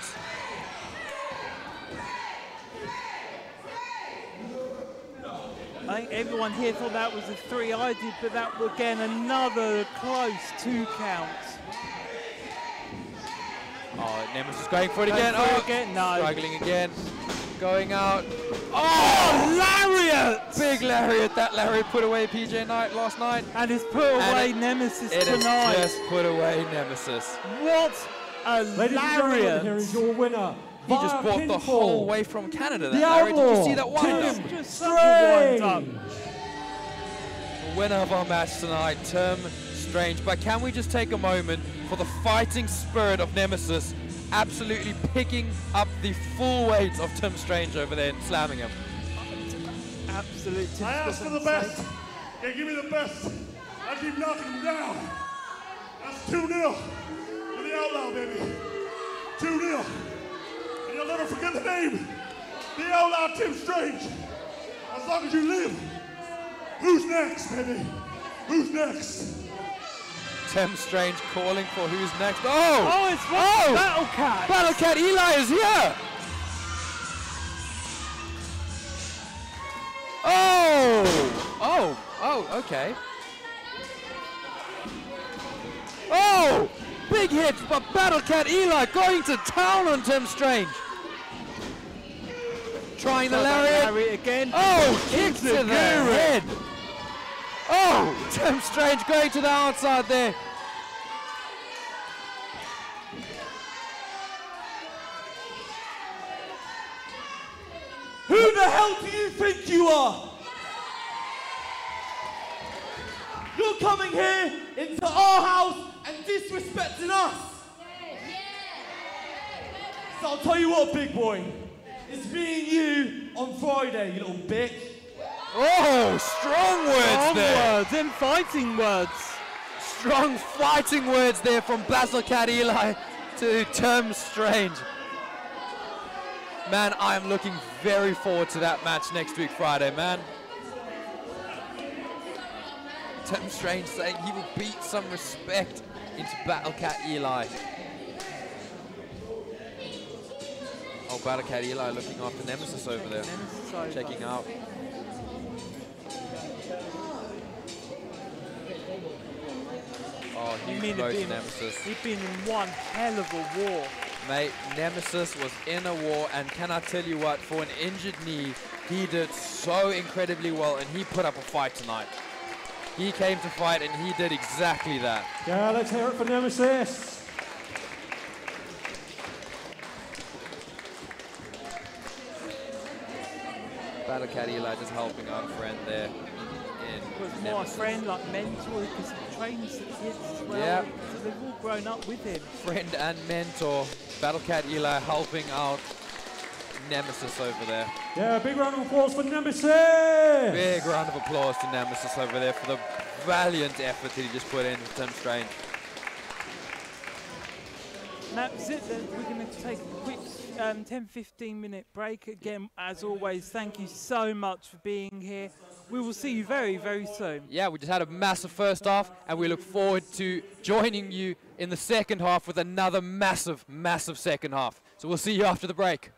I think everyone here thought that was a 3. I did, but that was again another close 2 count. Oh, Nemesis going for it again. Oh, again. No. Struggling again. Going out. Oh, lariat! Big lariat. That lariat put away PJ Knight last night. And it's put away Nemesis tonight. It has just put away Nemesis. What a Ladies and gentlemen, lariat! here is your winner. He just brought the whole way from Canada. That The lariat. Did you Outlaw, see that wind up? Tim Just such a wind up. The winner of our match tonight, Tim Strange. But can we just take a moment for the fighting spirit of Nemesis absolutely picking up the full weight of Tim Strange over there and slamming him? Absolute. I asked for the best. Yeah, give me the best. I keep knocking them down. That's 2-0 to the Outlaw, baby. 2-0. And you'll never forget the name. The old Tim Strange. As long as you live. Who's next, baby? Who's next? Tim Strange calling for who's next. Oh! Oh, it's Battle Cat. Battle Cat Eli is here. Oh, okay. Oh, big hit, but Battle Cat Eli going to town on Tim Strange. Trying the lariat again. Oh, kicks to the head. Oh, Tim Strange going to the outside there. Who the hell do you think you are? You're coming here into our house and disrespecting us. So I'll tell you what, big boy. It's me and you on Friday, you little bitch. Oh, strong words there. Words and fighting words. Strong fighting words there from Battle Cat Eli to Tim Strange. Man, I am looking very forward to that match next week, Friday, man. Tim Strange saying he will beat some respect into Battle Cat Eli. Oh, Battle Cat Eli looking after Nemesis over there. Checking out. Oh, huge blow to Nemesis. He'd been in one hell of a war. Mate, Nemesis was in a war, and can I tell you what, for an injured knee, he did so incredibly well, and he put up a fight tonight. He came to fight, and he did exactly that. Yeah, let's hear it for Nemesis. Battle Cat Eli just helping out a friend there. Was more a friend, like mentor, because he trains the kids as well. Yeah. So they've all grown up with him. Friend and mentor. Battle Cat Eli helping out Nemesis over there. Yeah, big round of applause for Nemesis. Big round of applause to Nemesis over there for the valiant effort that he just put in with Tim Strange. And that's it then. We're going to take a quick 10-15 minute break. Again, as always, thank you so much for being here. We will see you very, very soon. Yeah, we just had a massive first half, and we look forward to joining you in the second half with another massive, massive second half. So we'll see you after the break.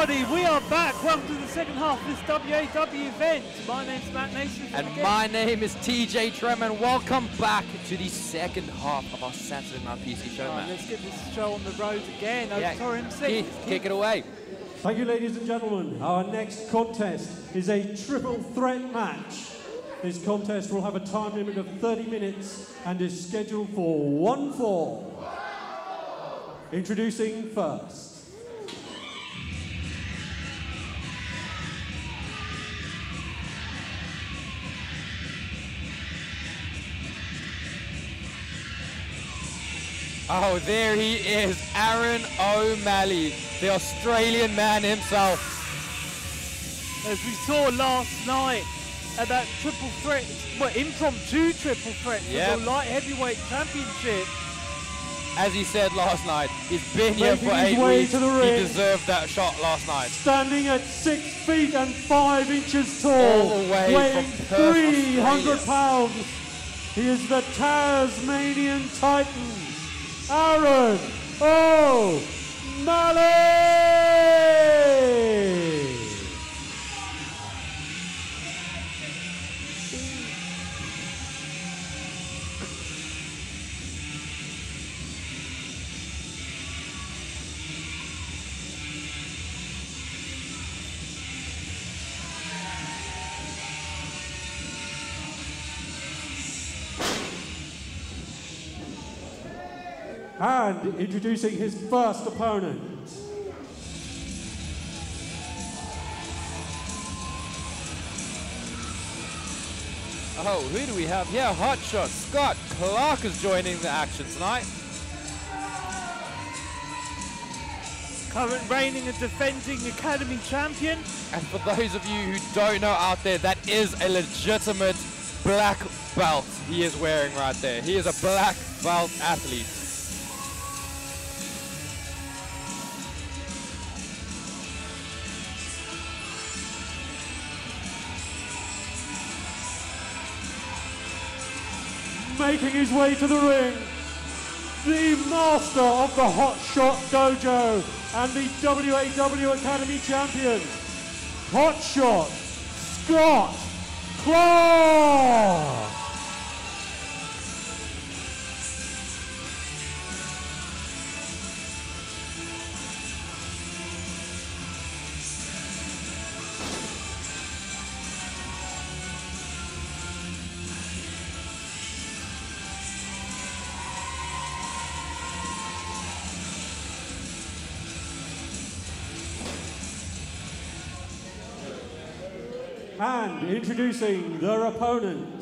everybody, we are back. Welcome to the second half of this WAW event. My name's Matt Nason. And my name is TJ Treman. Welcome back to the second half of our Saturday Night PC show, man. Let's get this show on the road again. Over to our MC. Keith, kick it away. Thank you, ladies and gentlemen. Our next contest is a triple threat match. This contest will have a time limit of 30 minutes and is scheduled for one fall. Introducing first. Oh, there he is, Aaron O'Malley, the Australian man himself. As we saw last night at that triple threat, well, impromptu triple threat for the light heavyweight championship. As he said last night, he's been here for 8 weeks. He deserved that shot last night. Standing at 6 feet and 5 inches tall, all the way weighing from Perth, 300 pounds. He is the Tasmanian Titan, Aaron O'Malley. And introducing his first opponent. Oh, who do we have here? Hotshot Scott Clark is joining the action tonight. Current reigning and defending Academy champion. And for those of you who don't know out there, that is a legitimate black belt he is wearing right there. He is a black belt athlete. Making his way to the ring, the master of the Hot Shot Dojo and the WAW Academy champion, Hot Shot Scott Clark. And introducing their opponent.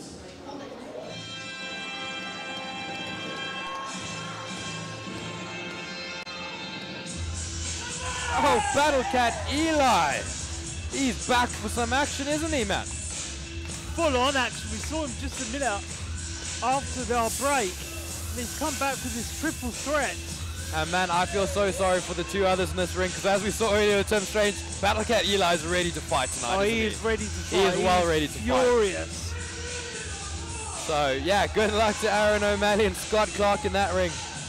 Oh, Battle Cat Eli. He's back for some action, isn't he, man? Full on action. We saw him just a minute after our break. And he's come back with this triple threat. And man, I feel so sorry for the two others in this ring, because as we saw earlier with Tim Strange, Battle Cat Eli is ready to fight tonight. Oh, he is ready to fight. He is well ready to fight. Furious. So yeah, good luck to Aaron O'Malley and Scott Clark in that ring.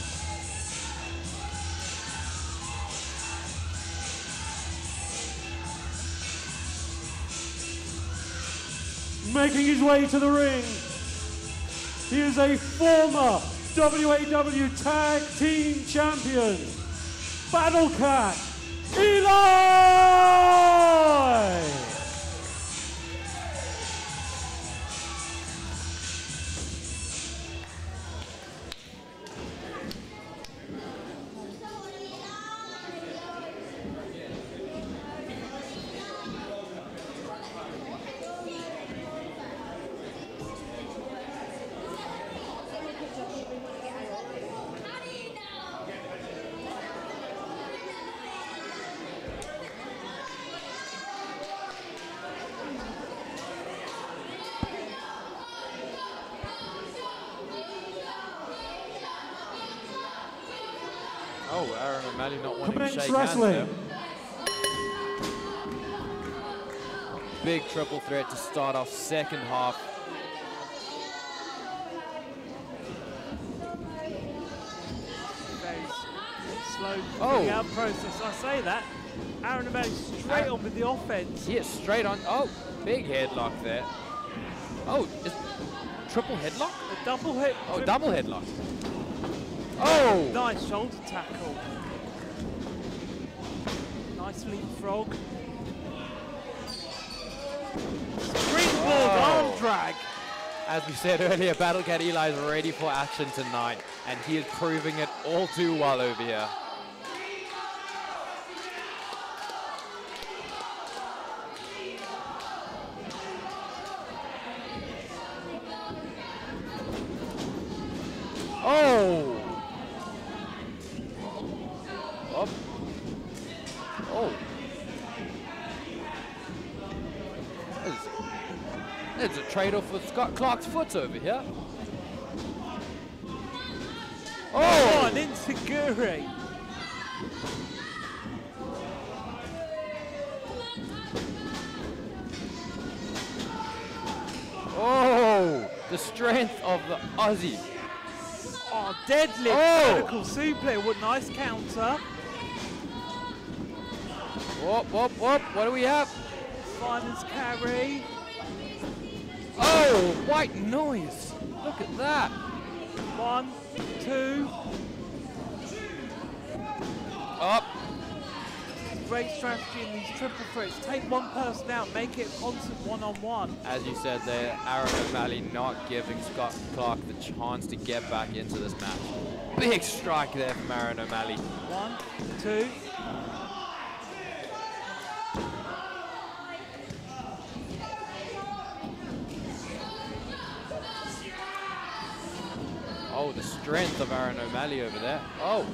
Making his way to the ring, he is a former WAW Tag Team Champion, Battle Cat Eli! Oh, Aaron O'Malley not wanting to Commence shake wrestling. hands there. Big triple threat to start off second half. Very slow out process. I say that. Aaron O'Malley straight on with the offense. He is straight on. Oh, big headlock there. Oh, is triple headlock? A double hit. Oh, double headlock. Oh! Nice shoulder tackle. Nice leapfrog. Springboard arm drag. As we said earlier, Battle Cat Eli is ready for action tonight, and he is proving it all too well over here. Oh! Up. Oh. There's a trade-off with Scott Clark's foot over here. Oh, an enziguri. Oh, the strength of the Aussie. Oh, deadlift, vertical suplex. What nice counter. Whoop, whoop, whoop. What do we have? Fireman's carry. Oh, white noise. Look at that. 1, 2. Up. Great strategy in these triple threats. Take one person out, make it a constant one-on-one. As you said there, Aaron O'Malley not giving Scott Clark the chance to get back into this match. Big strike there from Aaron O'Malley. 1, 2. Oh, the strength of Aaron O'Malley over there. Oh.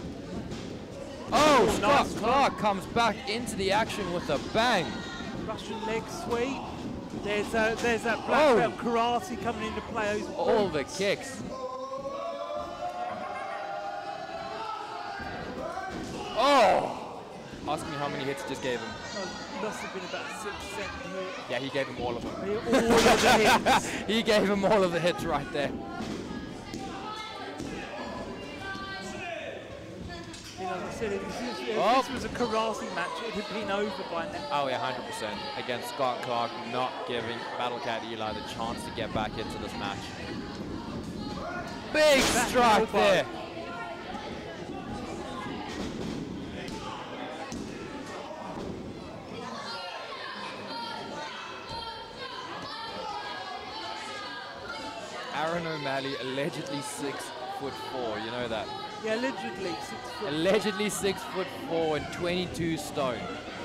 Oh, Scott Clark comes back into the action with a bang. Russian leg sweep. There's that black belt karate coming into play. All the kicks. Oh! Ask me how many hits he just gave him. Must have been about 6 centimeters. Yeah, he gave him all of them. All of the hits. He gave him all of the hits right there. You know, as I said, if this was a karate match, it would have been over by now. Oh yeah, 100%. Against Scott Clark, not giving Battle Cat Eli the chance to get back into this match. Big strike there. Aaron O'Malley, allegedly 6'4", you know that? Yeah, allegedly 6 foot. Allegedly 6'4" and 22 stone.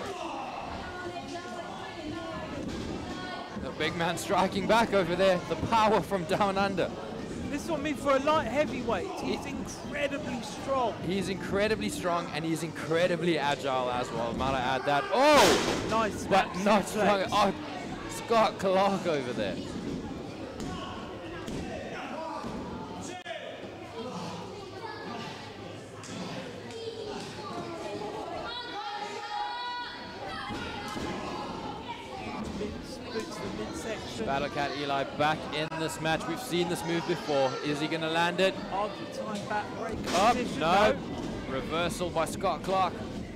The big man striking back over there. The power from down under. This is what I mean for a light heavyweight. He's incredibly strong. He's incredibly strong and he's incredibly agile as well. Might I add that? Oh! Nice. But not strong. Oh, Scott Clark over there. Battle Cat Eli back in this match. We've seen this move before. Is he going to land it? Time back break. Up, no. Reversal by Scott Clark.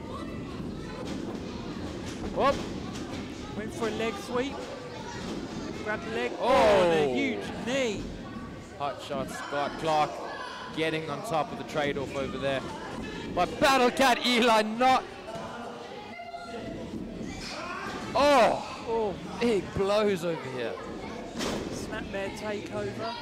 Whoop. Went for a leg sweep. Grab the leg. Oh, and a huge knee. Hot shot, Scott Clark getting on top of the trade-off over there. But Battle Cat Eli not. Oh, big blows over here. Snapmare takeover.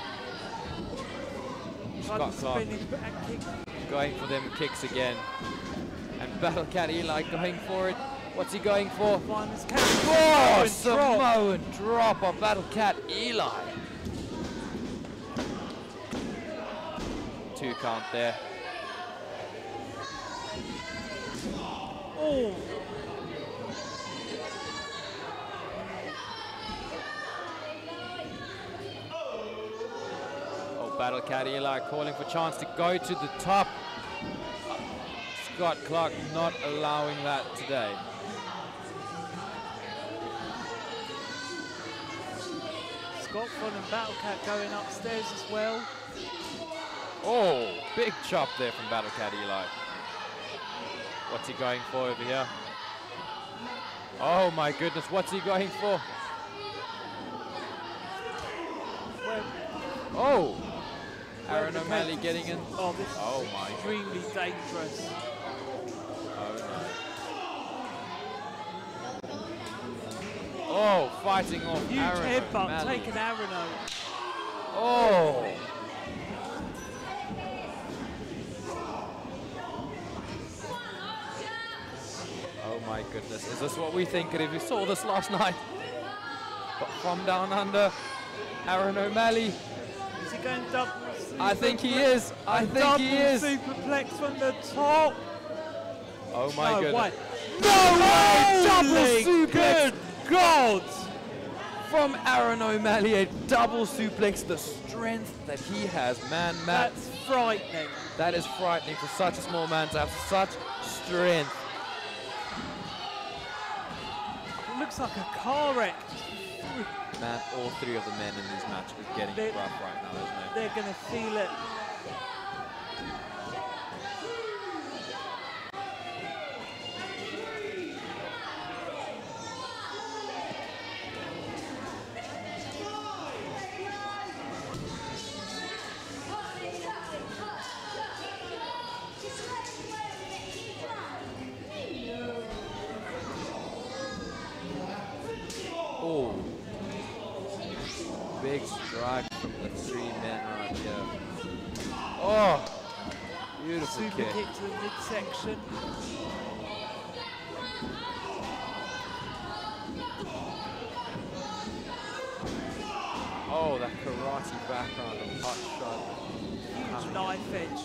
Scott Clark going for them kicks again. And Battle Cat Eli going for it. What's he going for? Oh, Samoan drop on Battle Cat Eli. 2 count there. Oh. Battle Cat Eli calling for chance to go to the top. Scott Clark not allowing that today. Scott and Battle Cat going upstairs as well. Oh, big chop there from Battle Cat Eli. What's he going for over here? Oh my goodness, what's he going for? Oh! Aaron O'Malley getting in. Oh, this Oh is my. extremely dangerous. Oh, fighting off Huge Aaron headbutt O'Malley. taking Aaron out. Oh! Oh my goodness, is this what we think it is? We saw this last night. But from down under, Aaron O'Malley. Is he going double? I think he is. I think he is. Superplex from the top. Oh my No goodness. way. No way! Double Holy suplex! Good God! From Aaron O'Malley, a double suplex. The strength that he has, man, Matt. That's frightening. That is frightening for such a small man to have such strength. It looks like a car wreck. Man, all three of the men in these matches are getting rough right now, isn't it? They're going to feel it. Oh. Big strike from the three men right here. Oh. Beautiful Super kick. kick to the midsection. Oh, that karate background of hot shot. Huge knife edge.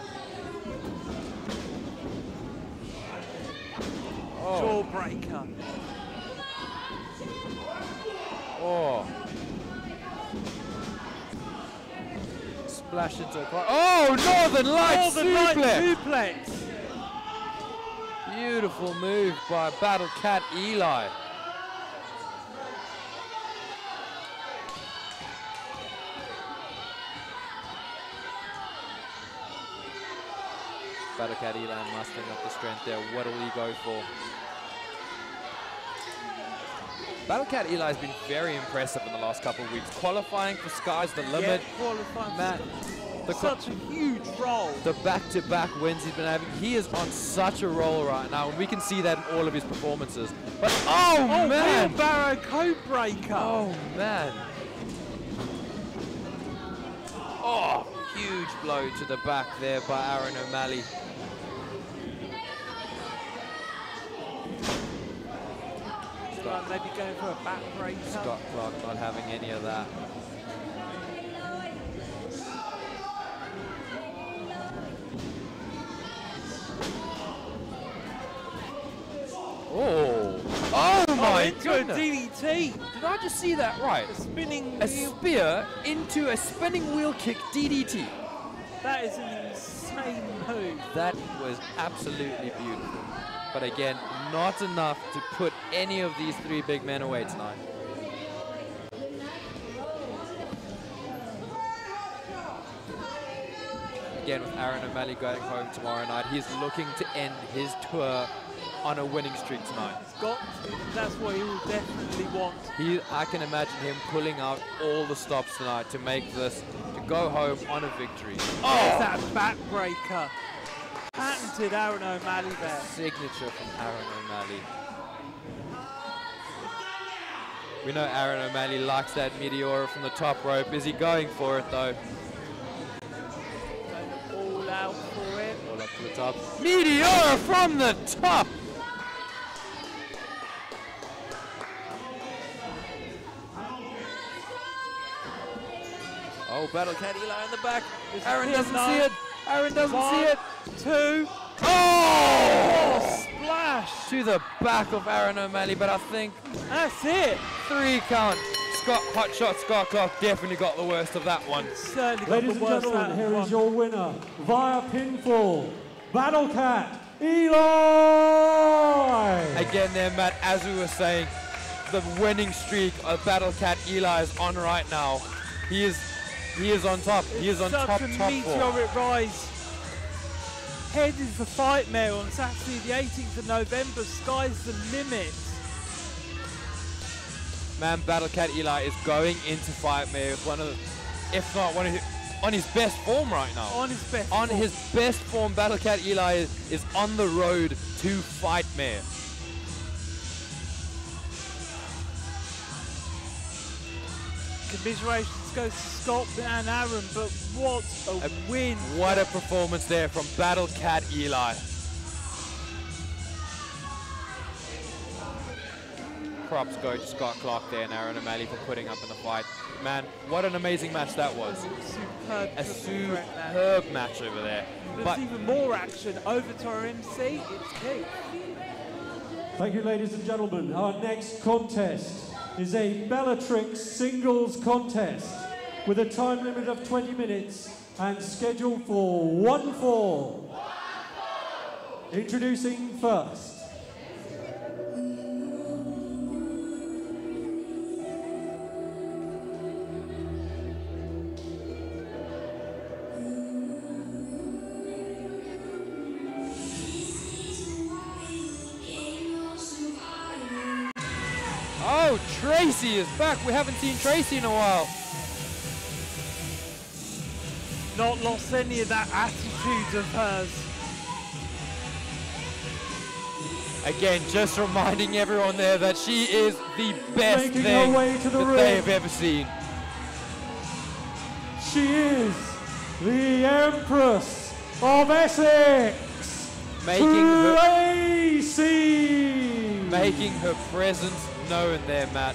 Oh. Jawbreaker. Oh. Splash into a car. Oh, Northern Light suplex. Beautiful move by Battle Cat Eli. Battle Cat Eli mustering up the strength there. What will he go for? Battle Cat Eli has been very impressive in the last couple of weeks. Qualifying for Sky's the Limit. Yeah, qualifying Matt, for such a huge role. The back-to-back wins he's been having. He is on such a roll right now, and we can see that in all of his performances. But oh man! Wheelbarrow code breaker. Oh man! Oh, huge blow to the back there by Aaron O'Malley. Maybe going for a back breaker. Scott Clark not having any of that. Oh! Oh my goodness! A DDT. Did I just see that right? A spinning A wheel. spear into a spinning wheel kick DDT. That is an insane move. That was absolutely beautiful. But again, not enough to put any of these three big men away tonight. Again, with Aaron O'Malley going home tomorrow night, he's looking to end his tour on a winning streak tonight. He's got to. That's what he will definitely want. I can imagine him pulling out all the stops tonight to make this, to go home on a victory. Oh, that backbreaker. Patented Aaron O'Malley there. Signature from Aaron O'Malley. We know Aaron O'Malley likes that Meteora from the top rope. Is he going for it though? Going all out for it. All up to the top. Meteora from the top! Oh, Battle Cat Eli in the back. Aaron doesn't see it. Aaron doesn't see it. 2. Oh! Splash! To the back of Aaron O'Malley, but I think That's it. 3 count. Hotshot Scott Clark definitely got the worst of that one. Certainly got Ladies the and worst gentlemen, out of here one. is your winner via pinfall, Battle Cat Eli. Again there, Matt, as we were saying, the winning streak of Battle Cat Eli is on right now. He is on top. He is on top Such a form. meteoric rise. Head is the fight mail on Saturday the 18th of November. Sky's the limit. Man, Battle Cat Eli is going into Fightmare with one of the, if not one of his, on his best form right now. On his best On form. his best form, Battle Cat Eli is on the road to Fightmare. Commiserations goes to Scott and Aaron, but what a win. What a performance there from Battle Cat Eli. Props go to Scott Clark there and Aaron O'Malley for putting up in the fight. Man, what an amazing match that was. Superb. A superb match over there. There's even more action over to our MC. It's Keith. Thank you, ladies and gentlemen. Our next contest is a Bellatrix singles contest with a time limit of 20 minutes and scheduled for one fall. Introducing first. Oh, Tracy is back. We haven't seen Tracy in a while. Not lost any of that attitude of hers. Again, just reminding everyone there that she is the best Making thing her way to the that ring. they have ever seen. She is the Empress of Essex, making her presence known there, Matt.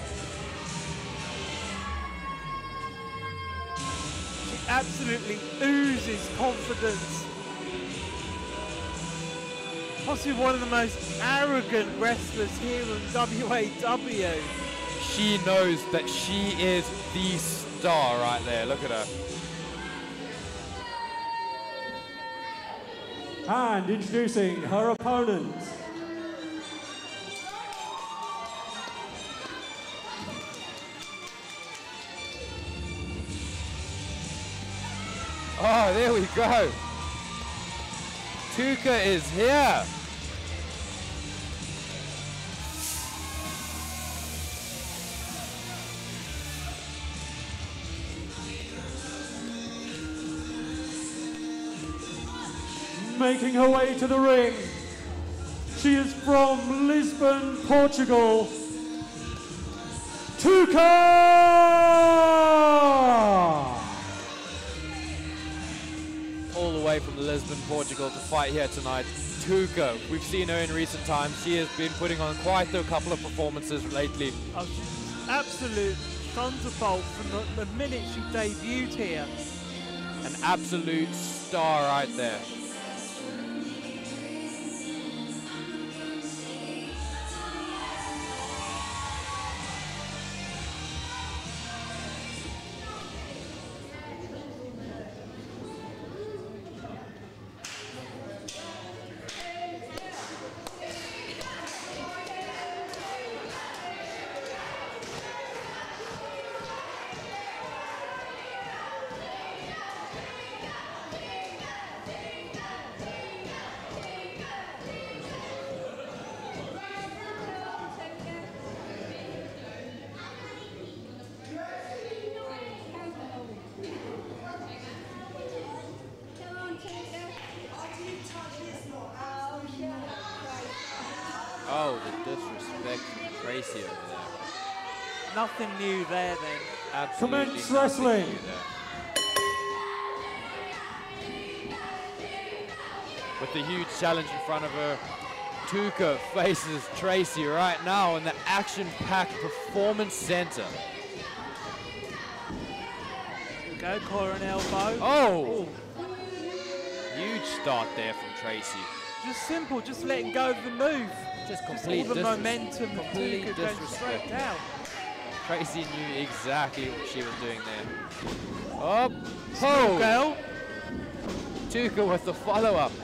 She absolutely oozes confidence. Possibly one of the most arrogant wrestlers here in WAW. She knows that she is the star right there. Look at her. And introducing her opponent. Oh, there we go. Tuka is here. Making her way to the ring. She is from Lisbon, Portugal. Tuka! All the way from Lisbon, Portugal to fight here tonight. Tuka, we've seen her in recent times. She has been putting on quite a couple of performances lately. Oh, she's absolute thunderbolt from the minute she debuted here. An absolute star right there. Oh, the disrespect from Tracy over there. Nothing new there then. Absolutely Commence nothing wrestling. new there. With the huge challenge in front of her, Tuka faces Tracy right now in the action-packed Performance Center. Go, collar and elbow. Oh! Huge start there from Tracy. Just simple, just letting go of the move. Just Just complete all the disres- momentum of complete Tuka going disrespect. straight down. Tracy knew exactly what she was doing there. Oh! Smooth girl. Tuka with the follow-up.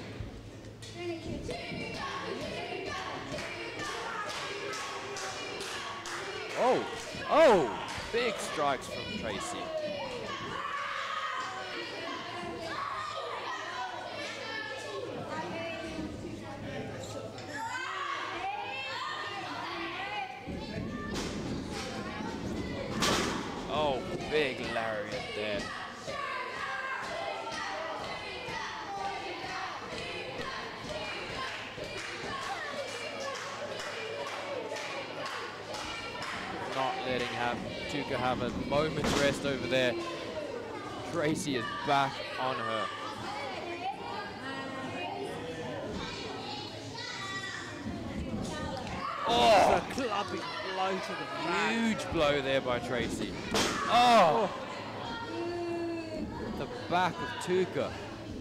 Oh! Oh! Big strikes from Tracy. big lariat there. Not letting Tuka have a moment's rest over there. Tracy is back on her. Oh, a clubbing blow to the back. Huge blow there by Tracy. Oh! The back of Tuka.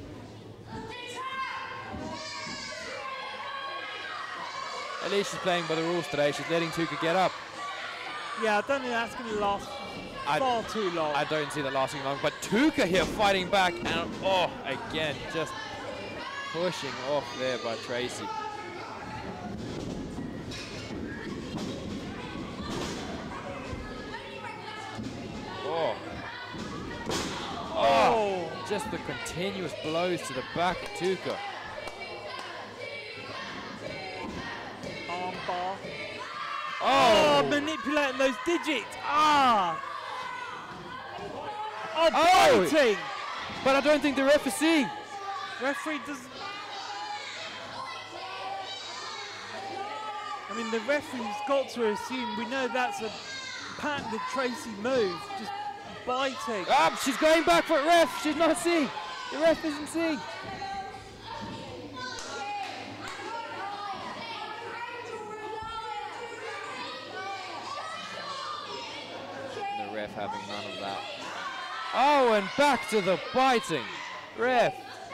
At least she's playing by the rules today. She's letting Tuka get up. Yeah, I don't think that's going to last far too long. I don't see that lasting long. But Tuka here fighting back. And oh, again, just pushing off there by Tracy. Oh. Oh, just the continuous blows to the back of Tuka. Armbar. Oh, manipulating those digits. Ah. Oh, Oh. biting. But I don't think the ref is seeing. Referee doesn't. I mean, the referee's got to assume. We know that's a patented Tracy move. Just biting. Ah, she's going back for it, ref. She's not seeing. The ref isn't seeing. The ref having none of that. Oh, and back to the biting. Ref.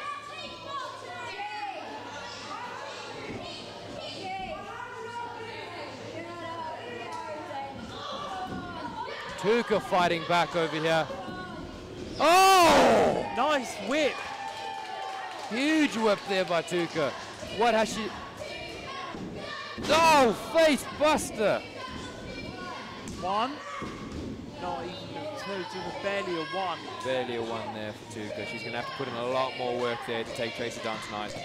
Tuka fighting back over here. Oh! Nice whip. Huge whip there by Tuka. What has she... Oh, face buster. One. Not even a two, just barely a one. Barely a one there for Tuka. She's going to have to put in a lot more work there to take Tracy down tonight.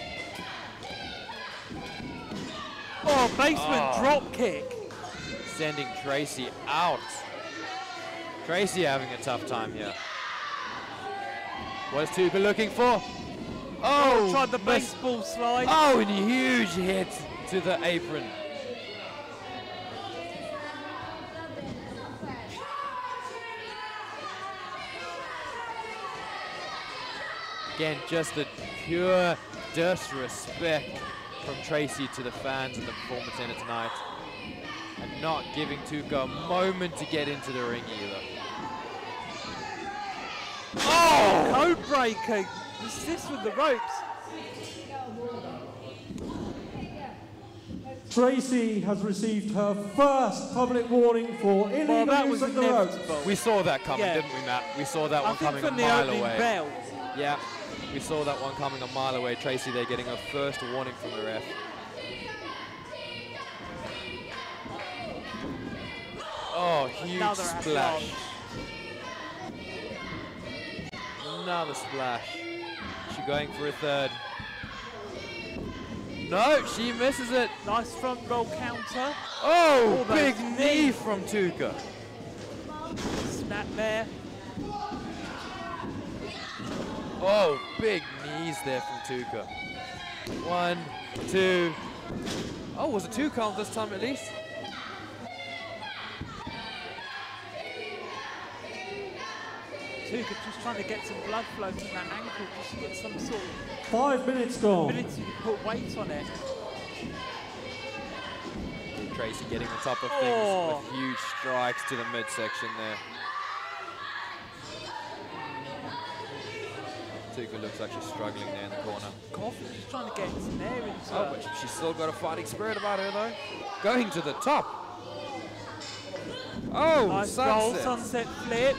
Oh, basement drop kick. Sending Tracy out. Tracy having a tough time here. What is Tuka looking for? Oh, tried the baseball slide. Oh, and a huge hit to the apron. Again, just the pure disrespect from Tracy to the fans and the performance center tonight. And not giving Tuka a moment to get into the ring either. Oh! Code breaker. Assist with the ropes. Tracy has received her first public warning for illegal use of the ropes. We saw that coming, didn't we, Matt? We saw that one coming a mile away. Bell. Yeah, we saw that one coming a mile away. Tracy there getting her first warning from the ref. Oh, huge splash. Another splash. She going for a third. No, she misses it. Nice front roll counter. Oh, big knee from Tuka. Snap there. Oh, big knees there from Tuka. 1, 2. Oh, was it 2 count this time at least? Tuka just trying to get some blood flow from that ankle, just to get some sort of 5 minutes gone. ability to put weight on it. Tracy getting on top of things with huge strikes to the midsection there. Tuka looks like she's struggling there in the corner. Coffee just trying to get some air into Oh, her. but she's still got a fighting spirit about her though. Going to the top. Oh, Nice roll, sunset. sunset flip.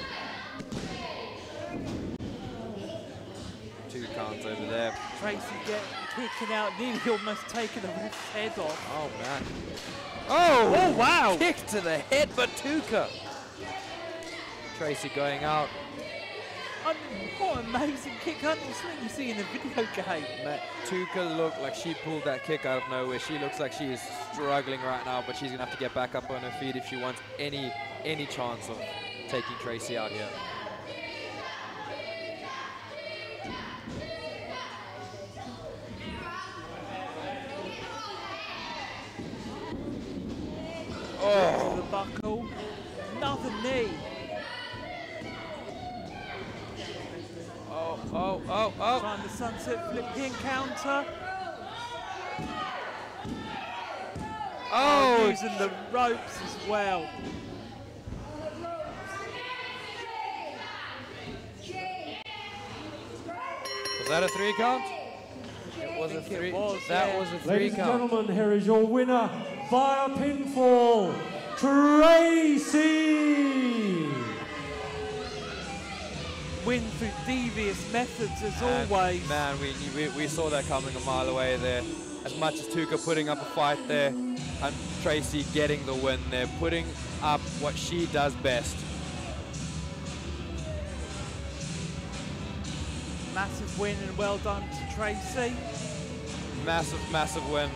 2 counts over there. Tracy kicking out, nearly almost taking the ref's head off. Oh, man. Oh, Oh, wow. Kick to the head, but Tuka. Tracy going out. I mean, what an amazing kick. Something you see in a video game. Tuka looked like she pulled that kick out of nowhere. She looks like she is struggling right now, but she's going to have to get back up on her feet if she wants any chance of taking Tracy out here. Oh, the buckle, another knee. Oh. Trying the sunset flip pin counter. Oh, using the ropes as well. Was that a 3 count? It was a 3. That was a 3 Ladies count. and gentlemen, here is your winner via pinfall, Tracy. Win through devious methods as always. Man, we saw that coming a mile away there. As much as Tuka putting up a fight there, and Tracy getting the win there, putting up what she does best. Massive win and well done to Tracy. Massive, massive win.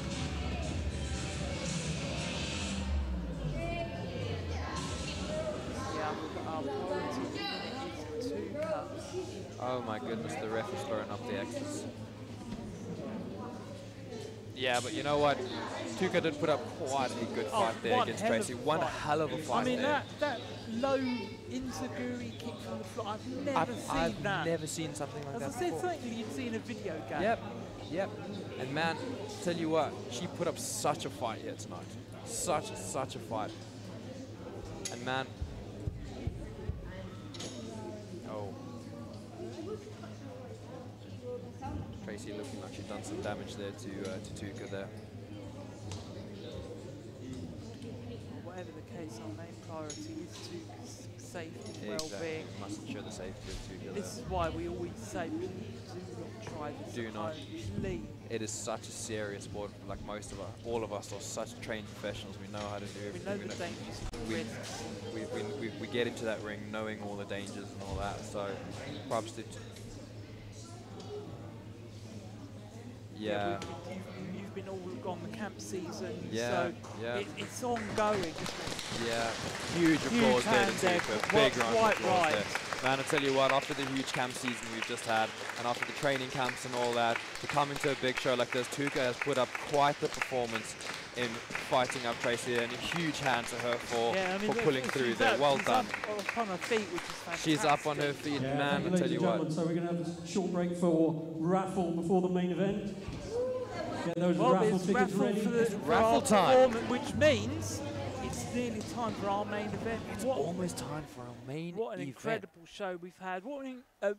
Oh my goodness, the ref is throwing up the X's. Yeah, but you know what? Tuka did put up quite a good fight there against Tracy. One hell of a fight. I mean, there. that low Inzaguri kick from the floor, I've never seen something like that As I said, before. something you'd see in a video game. Yep. And man, tell you what, she put up such a fight here tonight. Such a fight. And man, oh. Tracy looking like she's done some damage there to Tuka there. Whatever the case, our main priority is Tuka's safety and well-being. Must ensure the safety of Tuka. This is why we always say, please do not try this. Do not. Please. It is such a serious sport. Like most of us, all of us are such trained professionals. We know how to do everything. We know the dangers and risks. We get into that ring knowing all the dangers and all that. So, props to. Yeah. You've been all on the camp season, yeah, so it's ongoing, isn't it? Yeah, huge applause there to Tuka. Big round of quite applause right. there. Man, I tell you what, after the huge camp season we've just had, and after the training camps and all that, to come into a big show like this, Tuka has put up quite the performance in fighting up Tracy, and a huge hand to her for pulling through there. Well done. Up on her feet, which is fantastic. She's up on her feet, man, I tell you what. So we're going to have a short break for raffle before the main event. Get those raffle tickets ready. Raffle time. Which means it's nearly time for our main event. It's almost time for our main event. What an incredible show we've had. What a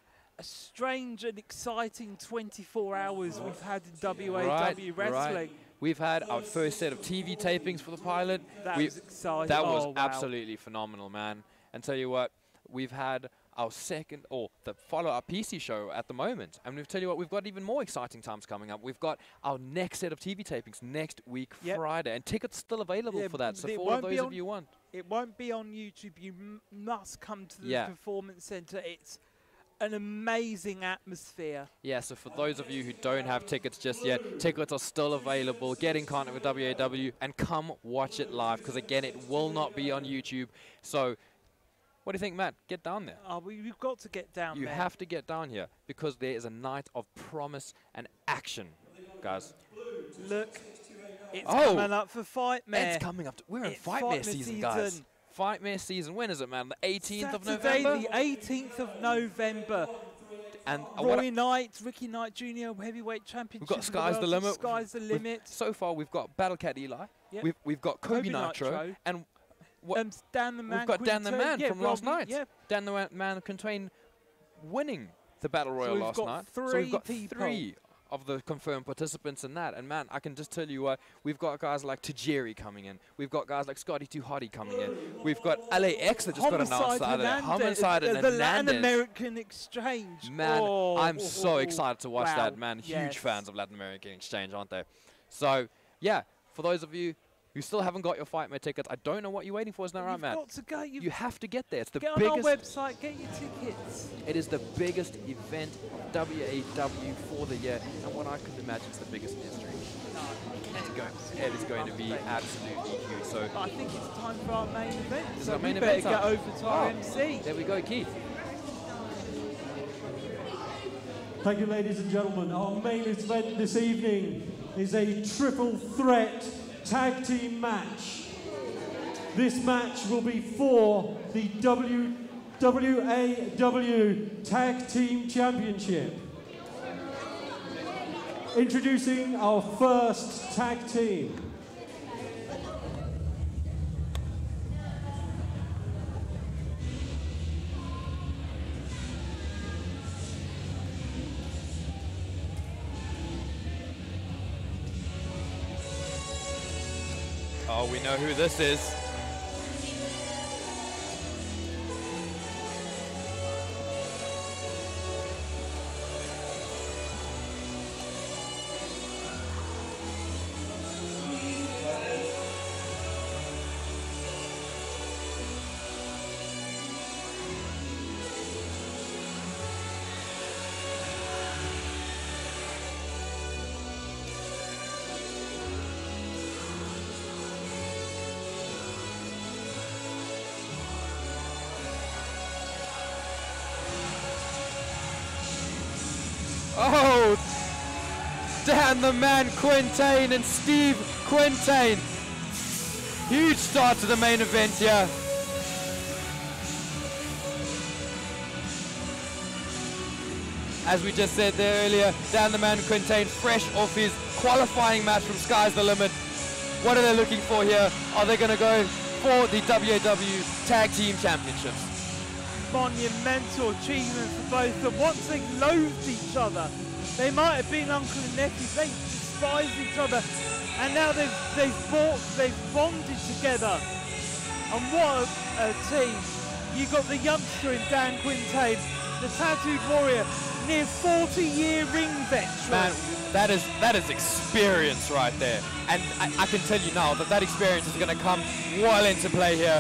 strange and exciting 24 hours we've had in WAW Wrestling. Right. We've had our first set of TV tapings for the pilot. That was exciting. That was absolutely phenomenal, man. And tell you what, we've had our second, or the follow-up PC show at the moment. And we'll tell you what, we've got even more exciting times coming up. We've got our next set of TV tapings next week, Friday. And tickets still available for that, so for all of those of you who want. It won't be on YouTube. You must come to the Performance Center. It's an amazing atmosphere. Yeah, so for those of you who don't have tickets just yet, tickets are still available. Get in contact with WAW and come watch it live, because again, it will not be on YouTube. So what do you think, Matt? Get down there. We've got to get down there. You have to get down here, because there is a night of promise and action, guys. Look, it's coming up for Fightmare. It's coming up. We're in Fightmare season, guys. Fightmare season. When is it, man? The 18th of November? The 18th of November. And Roy Knight, Ricky Knight Jr. Heavyweight Championship. We've got Sky's the Limit. Sky's the Limit. So far, we've got Battlecat Eli. Yep. We've got Kobe Nitro. And Dan the Man. We've got Dan the Man from last night. Yeah. Dan the Man Quintain winning the Battle Royal last night. So we've got three of the confirmed participants in that. And man, I can just tell you what, we've got guys like Tajiri coming in. We've got guys like Scotty Too Hotty coming in. We've got LAX that just got announced the other day. Homicide and the Latin American Exchange. Man, I'm so excited to watch that, man. Huge fans of Latin American Exchange, aren't they? So, yeah, for those of you who still haven't got your Fight Mate tickets, I don't know what you're waiting for. Isn't that right, Matt? You've got to go. You have to get there. It's the get biggest. on our website, get your tickets. It is the biggest event of WAW for the year, and what I could imagine is the biggest in history. It is going to be absolutely huge. So I think it's time for our main event. This is So our main we better event get time. over to our MC. There we go, Keith. Thank you, ladies and gentlemen. Our main event this evening is a triple threat tag team match. This match will be for the WAW Tag Team Championship. Introducing our first tag team. Oh, we know who this is. Oh, Dan the Man Quintain and Steve Quintain. Huge start to the main event here. As we just said there earlier, Dan the Man Quintain, fresh off his qualifying match from Sky's the Limit. What are they looking for here? Are they going to go for the WAW Tag Team Championships? Monumental achievement for both of them. Once they loathed each other, they might have been uncle and nephew, they despised each other, and now they've bonded together. And what a team. You got the youngster in Dan Quintain, the tattooed warrior, near 40-year ring veteran. Man, that is experience right there. And I can tell you now that experience is going to come well into play here.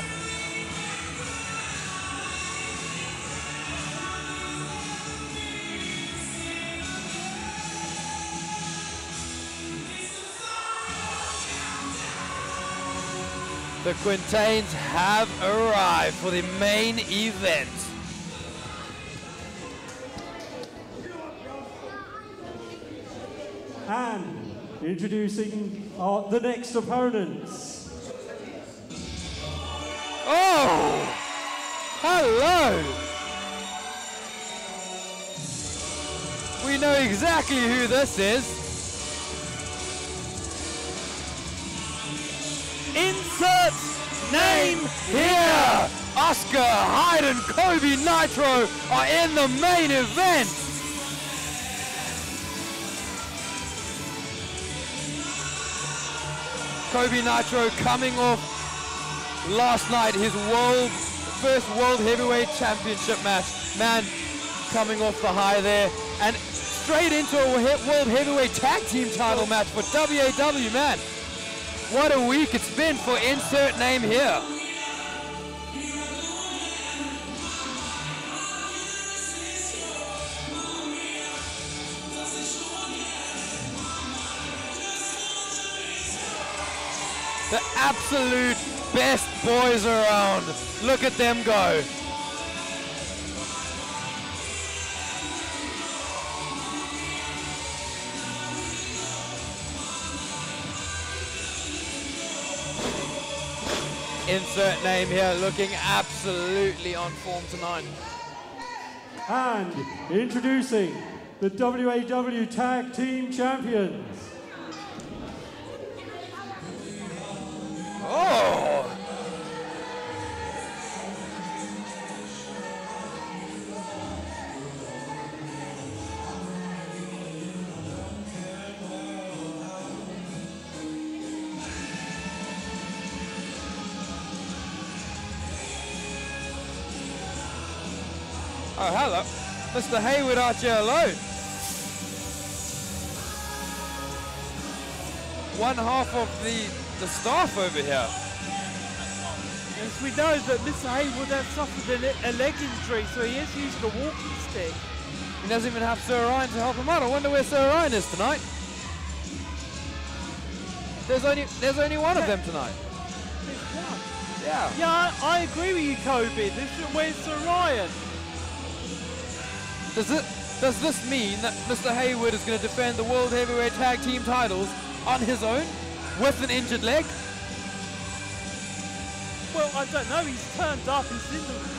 The Quintains have arrived for the main event. And introducing the next opponents. Oh! Hello! We know exactly who this is. Insert name Here! Oscar, Hyde and Kobe Nitro are in the main event. Kobe Nitro coming off last night, his first World Heavyweight Championship match. Man, coming off the high there. And straight into a World Heavyweight Tag Team title match for WAW, man. What a week it's been for insert name here. The absolute best boys around. Look at them go. Insert name here, looking absolutely on form tonight. And introducing the WAW Tag Team Champions. Oh! Oh, hello. Mr. Hayward Archer alone. One half of the the staff over here. Yes, we know that Mr. Haywood has suffered a leg injury, so he is using a walking stick. He doesn't even have Sir Ryan to help him out. I wonder where Sir Ryan is tonight. There's only one of them tonight. Yeah. Yeah, I agree with you, Kobe. Where's Sir Ryan? Does this mean that Mr. Haywood is going to defend the World Heavyweight Tag Team titles on his own with an injured leg? Well, I don't know. He's turned up. He's in the...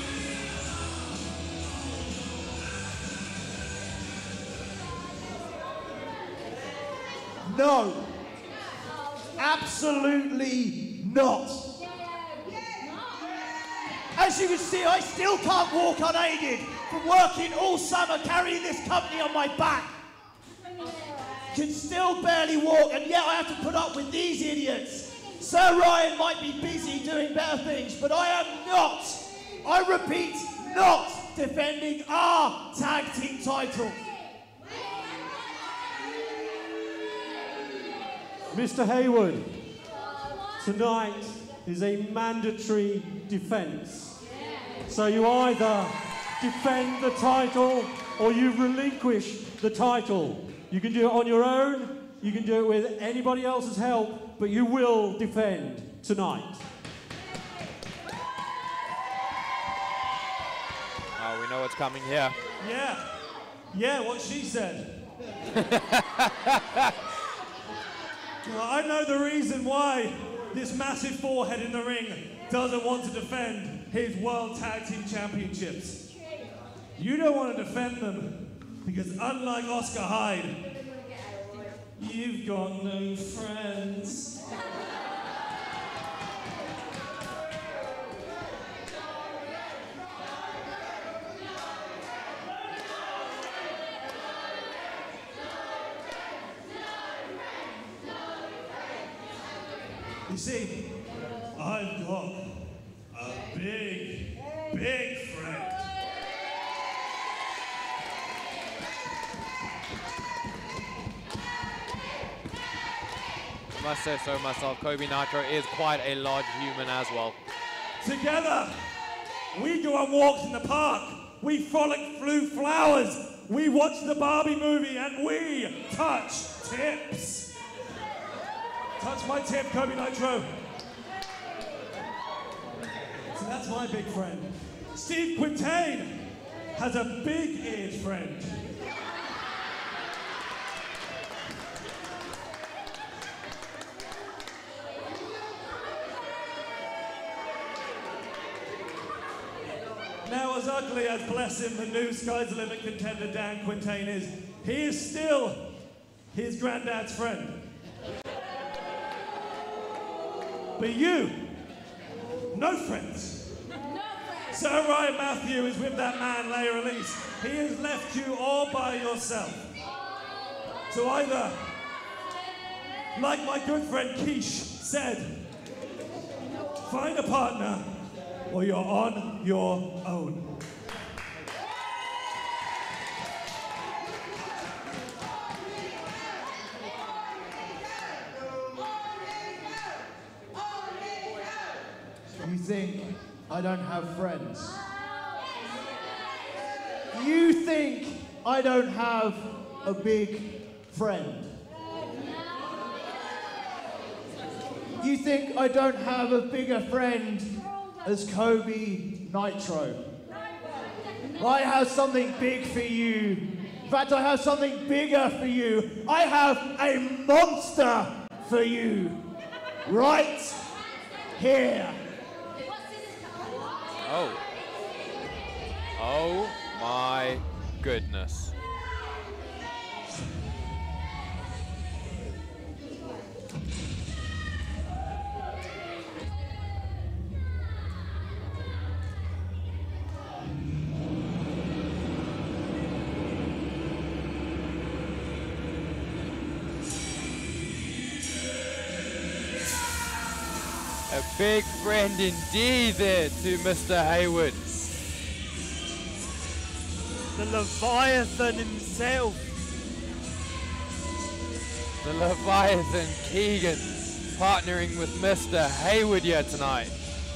No. Absolutely not. As you can see, I still can't walk unaided from working all summer carrying this company on my back. Can still barely walk, and yet I have to put up with these idiots. Sir Ryan might be busy doing better things, but I am not, I repeat, not defending our tag team title. Mr. Haywood, tonight is a mandatory defense. So you either defend the title or you relinquish the title. You can do it on your own, you can do it with anybody else's help, but you will defend tonight. Oh, we know what's coming here. Yeah, what she said. Well, I know the reason why this massive forehead in the ring doesn't want to defend his World Tag Team Championships. You don't want to defend them because unlike Oscar Hyde, you've got no friends. You see, I've got a big, big friend. I must say so myself, Kobe Nitro is quite a large human as well. Together, we go on walks in the park. We frolic through flowers. We watch the Barbie movie and we touch tips. Touch my tip, Kobe Nitro. So that's my big friend. Steve Quintain has a big-eared friend. Now, as ugly as, bless him, the new Sky's the Limit contender Dan Quintain is, he is still his granddad's friend. But you, no friends. Sir Ryan Matthew is with that man, Leia Elise. He has left you all by yourself. So either, like my good friend Keish said, find a partner or you're on your own. You think I don't have friends? You think I don't have a big friend? You think I don't have a bigger friend as Kobe Nitro? I have something big for you. In fact, I have something bigger for you. I have a monster for you. Right here. Oh. Oh my goodness. A big friend indeed there to Mr. Haywood. The Leviathan himself. The Leviathan Keegan. partnering with Mr. Haywood here tonight.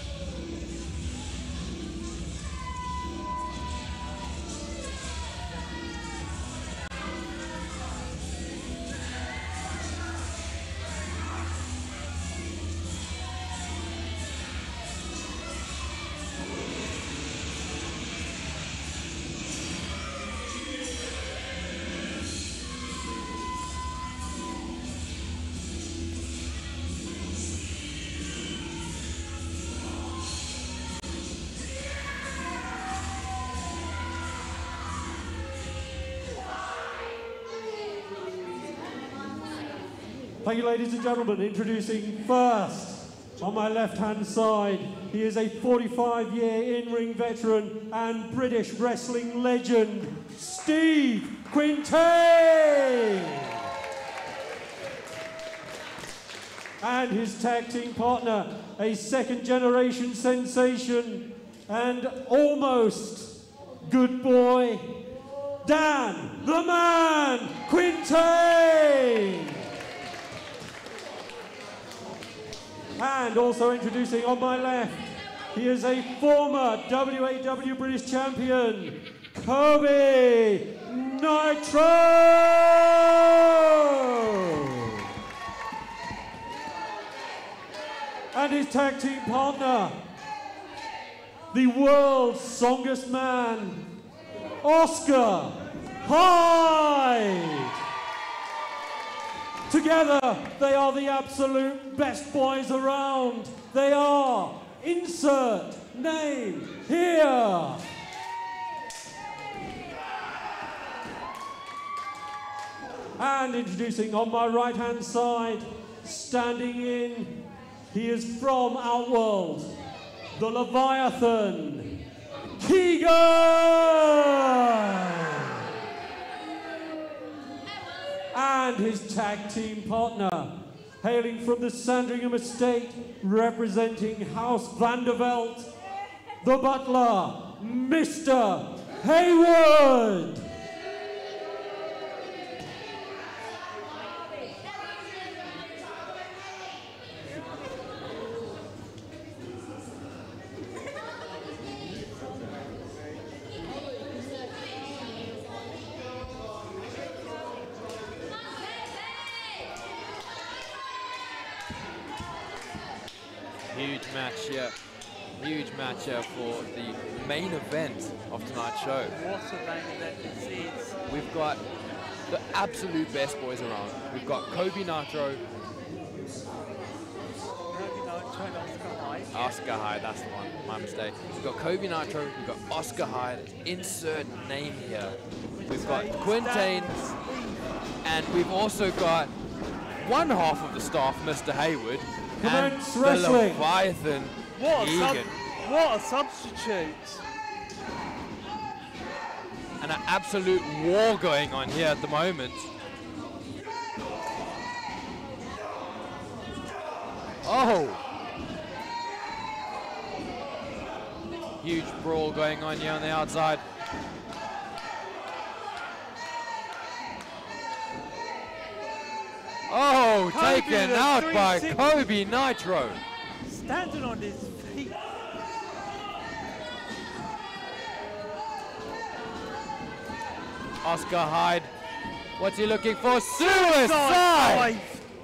Thank you, ladies and gentlemen. Introducing first, on my left-hand side, he is a 45-year in-ring veteran and British wrestling legend, Steve Quintain. And his tag team partner, a second-generation sensation and almost good boy, Dan the Man Quintain. And also introducing on my left, he is a former WAW British champion, Kobe Nitro! And his tag team partner, the world's strongest man, Oscar Hyde! Together, they are the absolute best boys around. They are, insert name here. And introducing on my right-hand side, standing in, he is from Outworld, the Leviathan, Keegan! And his tag team partner, hailing from the Sandringham estate, representing House Vandervelt, the butler, Mr. Haywood. Huge match here for the main event of tonight's show. What a main event this is. We've got the absolute best boys around. We've got Kobe Nitro. Kobe Nitro and Oscar Hyde. Oscar Hyde, that's the one, my mistake. We've got Kobe Nitro, we've got Oscar Hyde, insert name here. We've got Quintain, and we've also got one half of the staff, Mr. Haywood, and the Leviathan, Keegan. What a substitute. And an absolute war going on here at the moment. Oh! Huge brawl going on here on the outside. Oh, taken out by Kobe Nitro. Standing on his feet. Oscar Hyde, what's he looking for? Suicide!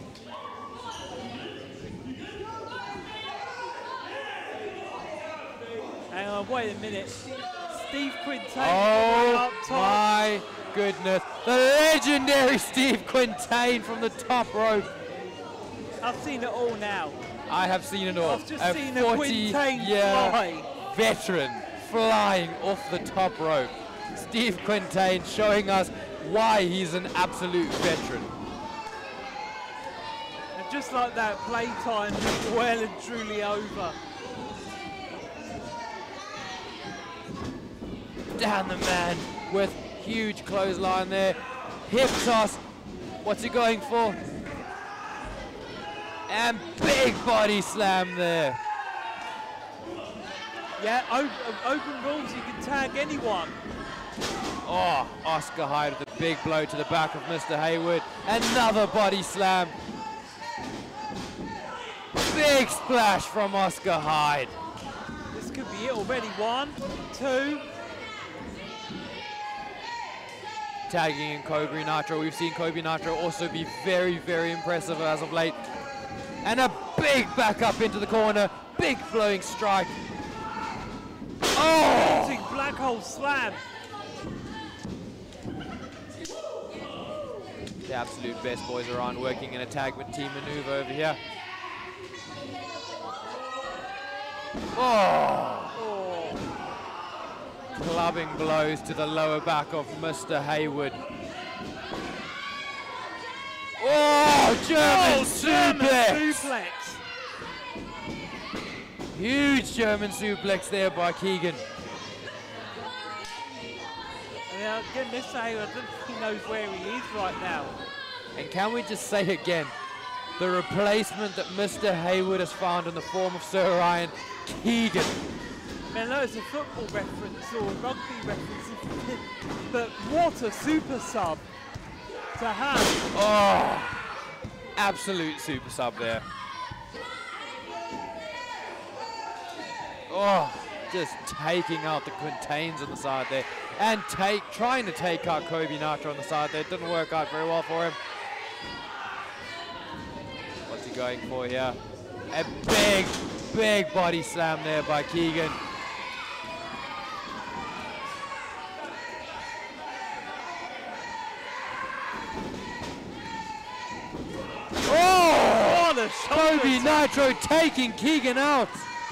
Hang on, wait a minute. Steve Quintain. Oh up top. my goodness. The legendary Steve Quintain from the top rope. I've seen it all now. I have seen it all. I've just seen a Quintain 40-year fly. veteran flying off the top rope. Steve Quintain showing us why he's an absolute veteran. And just like that, playtime is well and truly over. Down the man with huge clothesline there. Hip toss. What's he going for? And big body slam there. Yeah, open rules, you can tag anyone. Oh, Oscar Hyde with a big blow to the back of Mr. Haywood. Another body slam. big splash from Oscar Hyde. This could be it already. 1, 2. Tagging in Kobe Nitro. We've seen Kobe Nitro also be very, very impressive as of late. And a big back up into the corner. Big flowing strike. Oh! Black hole slam. The absolute best boys around working in a tag with team maneuver over here. Oh! Clubbing blows to the lower back of Mr. Haywood. Oh, German suplex! Huge German suplex there by Keegan. And again, Mr. Haywood, I don't think he knows where he is right now. And can we just say again, the replacement that Mr. Haywood has found in the form of Sir Ryan Keegan. Man, no, it's a football reference or a rugby reference, but what a super sub to have. Oh, absolute super sub there. Oh, just taking out the Quintains on the side there, and trying to take out Kobe Nitro on the side there. It didn't work out very well for him. What's he going for here? A big, big body slam there by Keegan. Oh! What a Kobe Nitro taking Keegan out.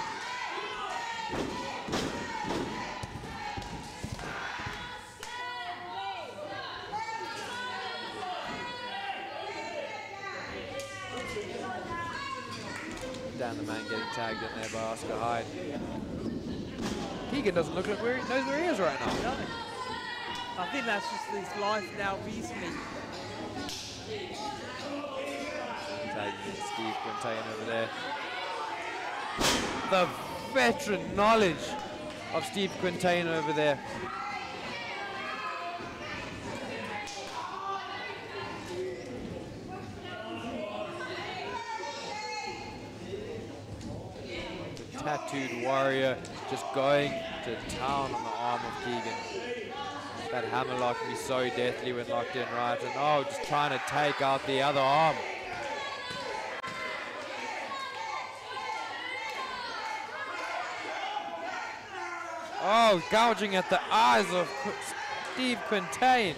Down the man getting tagged in there by Oscar Hyde. Keegan doesn't look like where he knows where he is right now. No. I think that's just his life now recently. Tagging Steve Quintain over there. The veteran knowledge of Steve Quintain over there. Tattooed warrior just going to town on the arm of Keegan. That hammerlock can be so deathly when locked in right, and oh, just trying to take out the other arm. Oh, gouging at the eyes of Steve Quintain.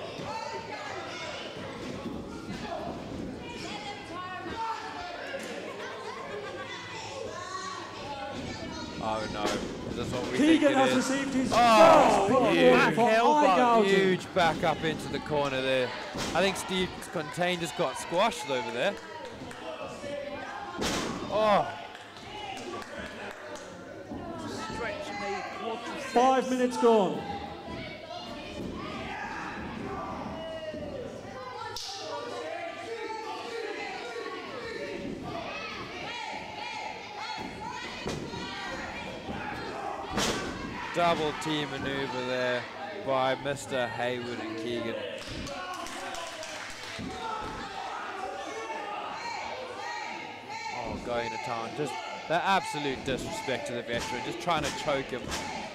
Oh no, is this what we Keegan think has it is? received his Oh, first huge, for eye gouging. huge back up into the corner there. I think Steve Quintain just got squashed over there. Oh. 5 minutes gone. Double team maneuver there by Mr. Haywood and Keegan. Oh, going to town. Just the absolute disrespect to the veteran, just trying to choke him.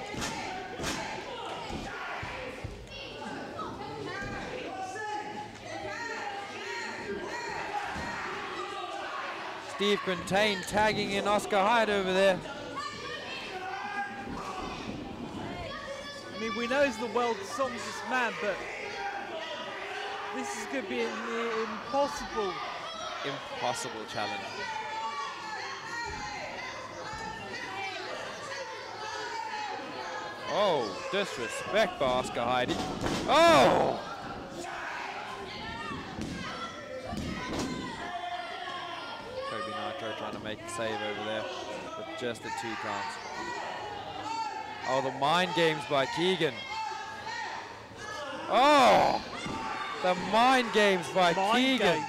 Steve Quintain tagging in Oscar Hyde over there. I mean, we know he's the world's strongest man, but this is going to be an impossible challenge. Oh, disrespect by Oscar Hyde. Oh! Kobe Nitro trying to make a save over there with just the 2 counts. Oh, the mind games by Keegan. Oh! The mind games by Keegan.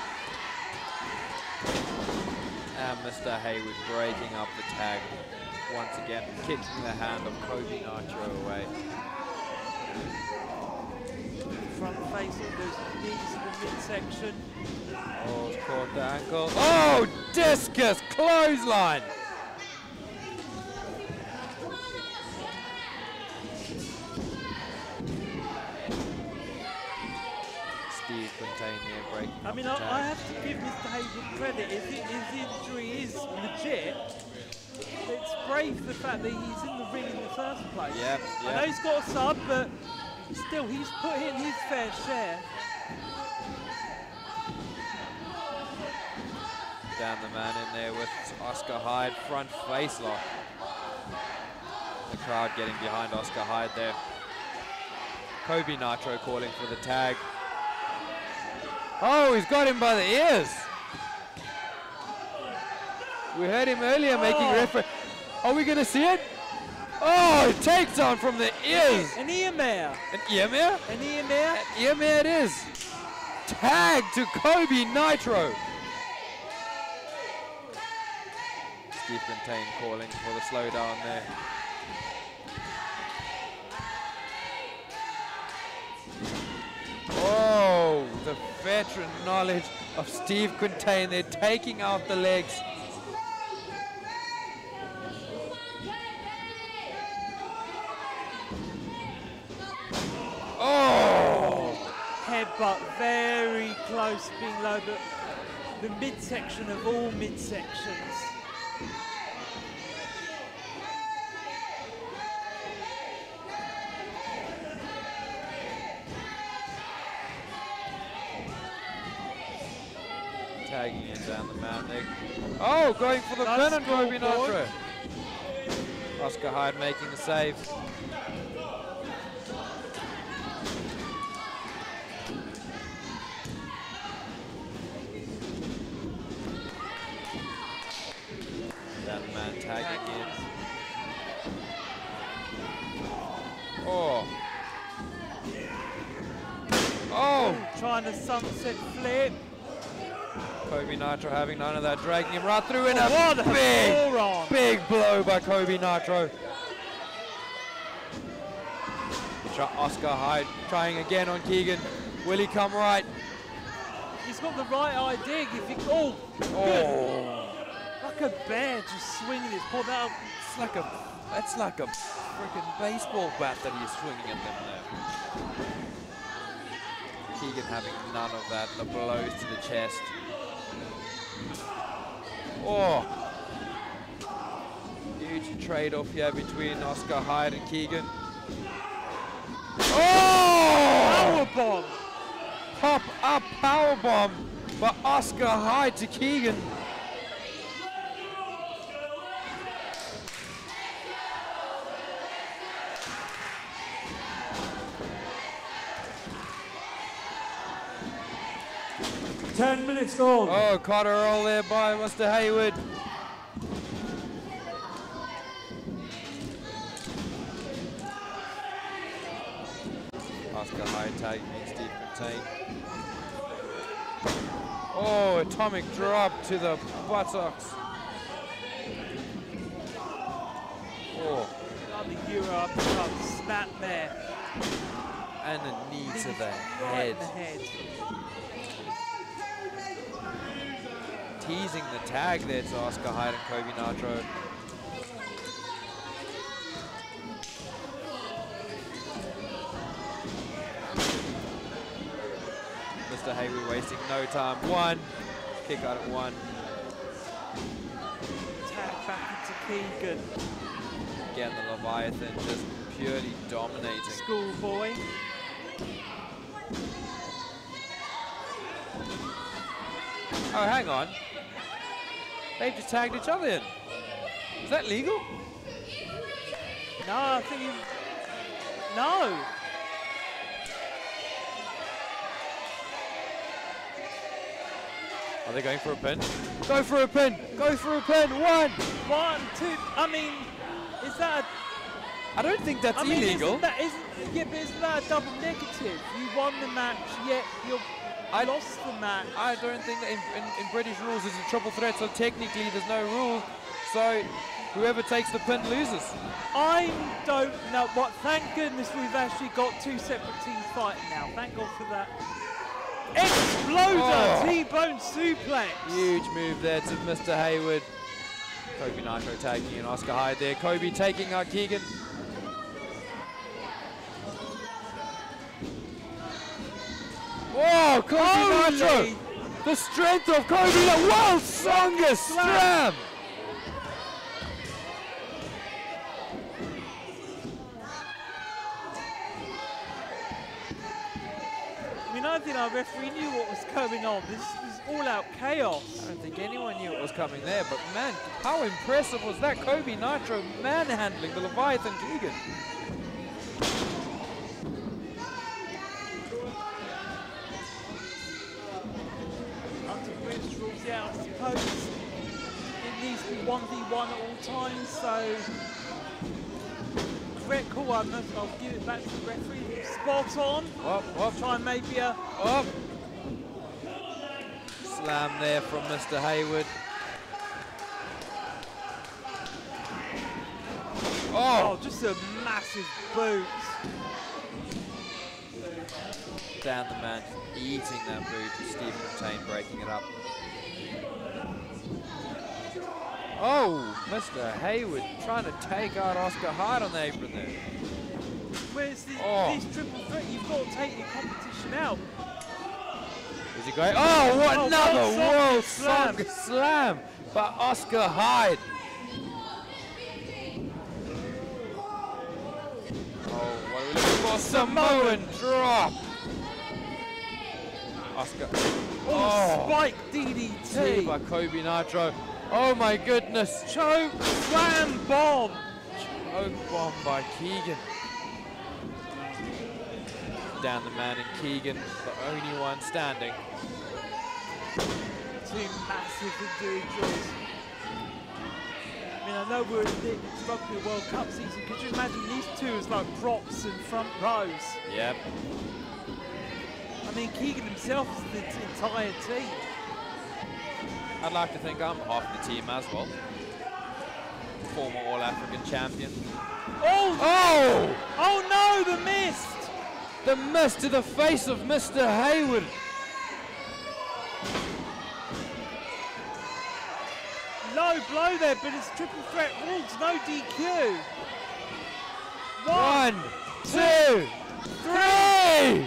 And Mr. Haywood breaking up the tag once again, kicking the hand of Kobe Nitro away. Front face, all those knees in the midsection. Oh, it's caught the ankle. Oh, discus clothesline. Steve contained there, breaking I mean, I have to give Mr. Haywood credit. If his injury is legit, it's brave the fact that he's in the ring in the first place. Yeah, I know he's got a sub, but still, he's put in his fair share. Down the man in there with Oscar Hyde, front face lock. The crowd getting behind Oscar Hyde there. Kobe Nitro calling for the tag. Oh, he's got him by the ears. We heard him earlier making reference. Are we going to see it? Oh, takedown from the ears. An ear mare. An ear mare? An ear mare. An ear mare it is. Tag to Kobe Nitro. Steve Contain calling for the slowdown there. Oh, the veteran knowledge of Steve Contain. They're taking out the legs. Oh! Headbutt very close, being low, but the midsection of all midsections. Tagging in down the man leg. Oh, going for the pin on Kobe Nitro. Oscar Hyde making the save. Down the man tagging in. Oh. Oh! Trying to sunset flip. Kobe Nitro having none of that, dragging him right through in a big blow by Kobe Nitro. Oscar Hyde trying again on Keegan. Will he come right? He's got the right idea. If he, oh, like a bear just swinging his paw out. That's like a freaking baseball bat that he's swinging at them there. Keegan having none of that. The blows to the chest. Oh, huge trade-off here between Oscar Hyde and Keegan. Oh! Powerbomb! Pop-up powerbomb by Oscar Hyde to Keegan. 10 minutes gone. Oh, caught a roll there by Mr. Haywood. Oscar Hyde tagging in Steve Contain. Oh, atomic drop to the buttocks. Oh. Another Europe snap there. And a knee to the head. Teasing the tag there to Oscar Hyde and Kobe Nitro. Mr. Haywood wasting no time. One. Kick out at one. Tag back into Keegan. Again, the Leviathan just purely dominating. Schoolboy. Oh, hang on. They've just tagged each other in. Is that legal? No, I think you... No. Are they going for a pin? Go for a pin! Go for a pin! One! 1, 2. I mean, is that... I don't think that's illegal. Isn't that a double negative? You won the match, yet I lost the match. I don't think that in British rules it's a triple threat, so technically there's no rule. So whoever takes the pin loses. I don't know. What? Thank goodness we've actually got two separate teams fighting now. Thank God for that. Exploder T-bone suplex. Huge move there to Mr. Hayward. Kobe Nitro taking in Oscar Hyde there. Kobe taking out Keegan. Whoa, Kobe Nitro! The strength of Kobe, the world's strongest slam! I mean, I think our referee knew what was going on. This was all-out chaos. I don't think anyone knew what was coming there, but man, how impressive was that Kobe Nitro manhandling the Leviathan Keegan? Yeah, I suppose it needs to be 1v1 at all times, so correct call. I'll give it back to the referee. Spot on. Try and maybe a slam there from Mr. Hayward. Oh, just a massive boot. Down the man, eating that boot. Stephen Tain breaking it up. Oh, Mr. Hayward trying to take out Oscar Hyde on the apron there. Where's this triple threat? You've got to take your competition out. Is he going? Oh, what another world slam by Oscar Hyde. Oh, what are we looking for? Samoan drop. Oscar. Oh, spike DDT by Kobe Nitro. Oh my goodness. Choke slam bomb. Choke bomb by Keegan. Down the man in Keegan, the only one standing. Two massive individuals. I mean, I know we're in the Rugby World Cup season. Could you imagine these two as like props in front rows? Yep. I mean, Keegan himself is the entire team. I'd like to think I'm half the team as well. Former All-African champion. Oh! Oh no, the mist! The mist to the face of Mr. Hayward. Low blow there, but it's triple threat rules, no DQ. One, two, three!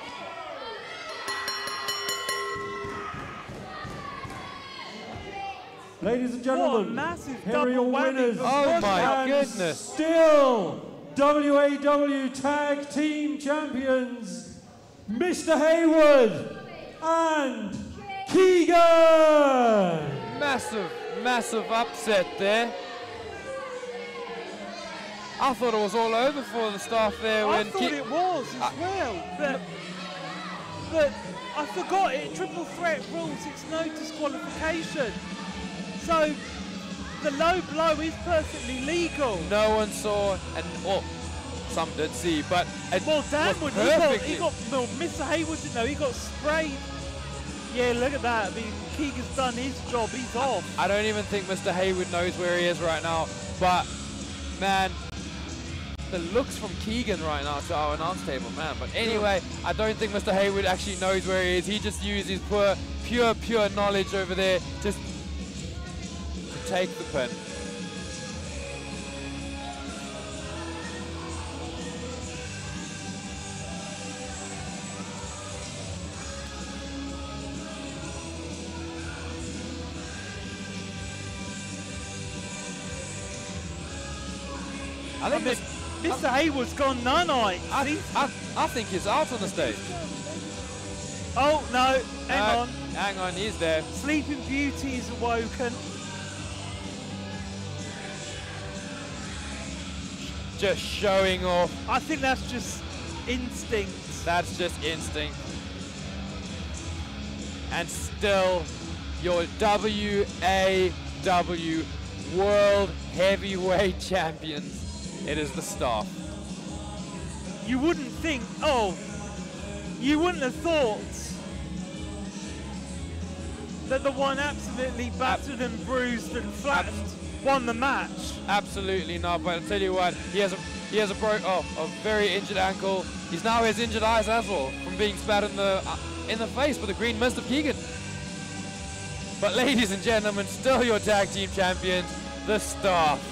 Ladies and gentlemen, massive here are your double whammy. winners. Oh my and goodness. Still WAW Tag Team Champions, Mr. Hayward and Keegan. Massive upset there. I thought it was all over for the staff there. I thought it was as well, but I forgot it. Triple threat rules, it's no disqualification. So the low blow is perfectly legal. No one saw, and well, some did see, but it well, Dan was would. perfectly. Well, Mr. Hayward didn't know. He got sprayed. Yeah, look at that. I mean, Keegan's done his job. He's off. I don't even think Mr. Hayward knows where he is right now. But man, the looks from Keegan right now to our announce table, man. But anyway, I don't think Mr. Hayward actually knows where he is. He just used his pure knowledge over there just to take the pin. I think Mr. Hayward's gone none-eyed. I think he's out on the stage. Oh, no. Hang on. Hang on, he's there. Sleeping Beauty is awoken. Just showing off. I think that's just instinct. That's just instinct. And still, your WAW World Heavyweight Champions. It is the staff. You wouldn't think, you wouldn't have thought that the one absolutely battered and bruised and flattened won the match. Absolutely not. But I'll tell you what, he has a very injured ankle. He's now has injured eyes as well from being spat in the face with the green mist of Keegan. But ladies and gentlemen, still your tag team champions, the Staff.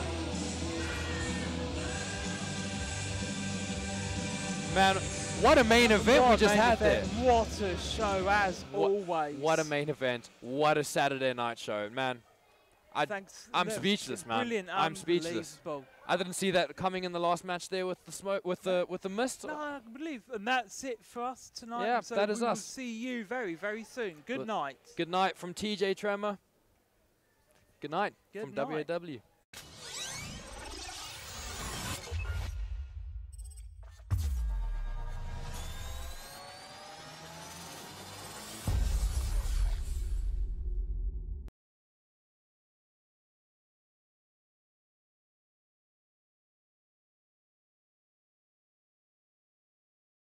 Man, what a main event we just had there. What a show, as always. What a main event. What a Saturday night show, man. I'm speechless, man. Brilliant, I'm speechless. I didn't see that coming in the last match there with the smoke, with the mist. No, I believe, and that's it for us tonight. Yeah, so that is we us. Will see you very, very soon. Good night. Good night from TJ Tremor. Good night from WAW.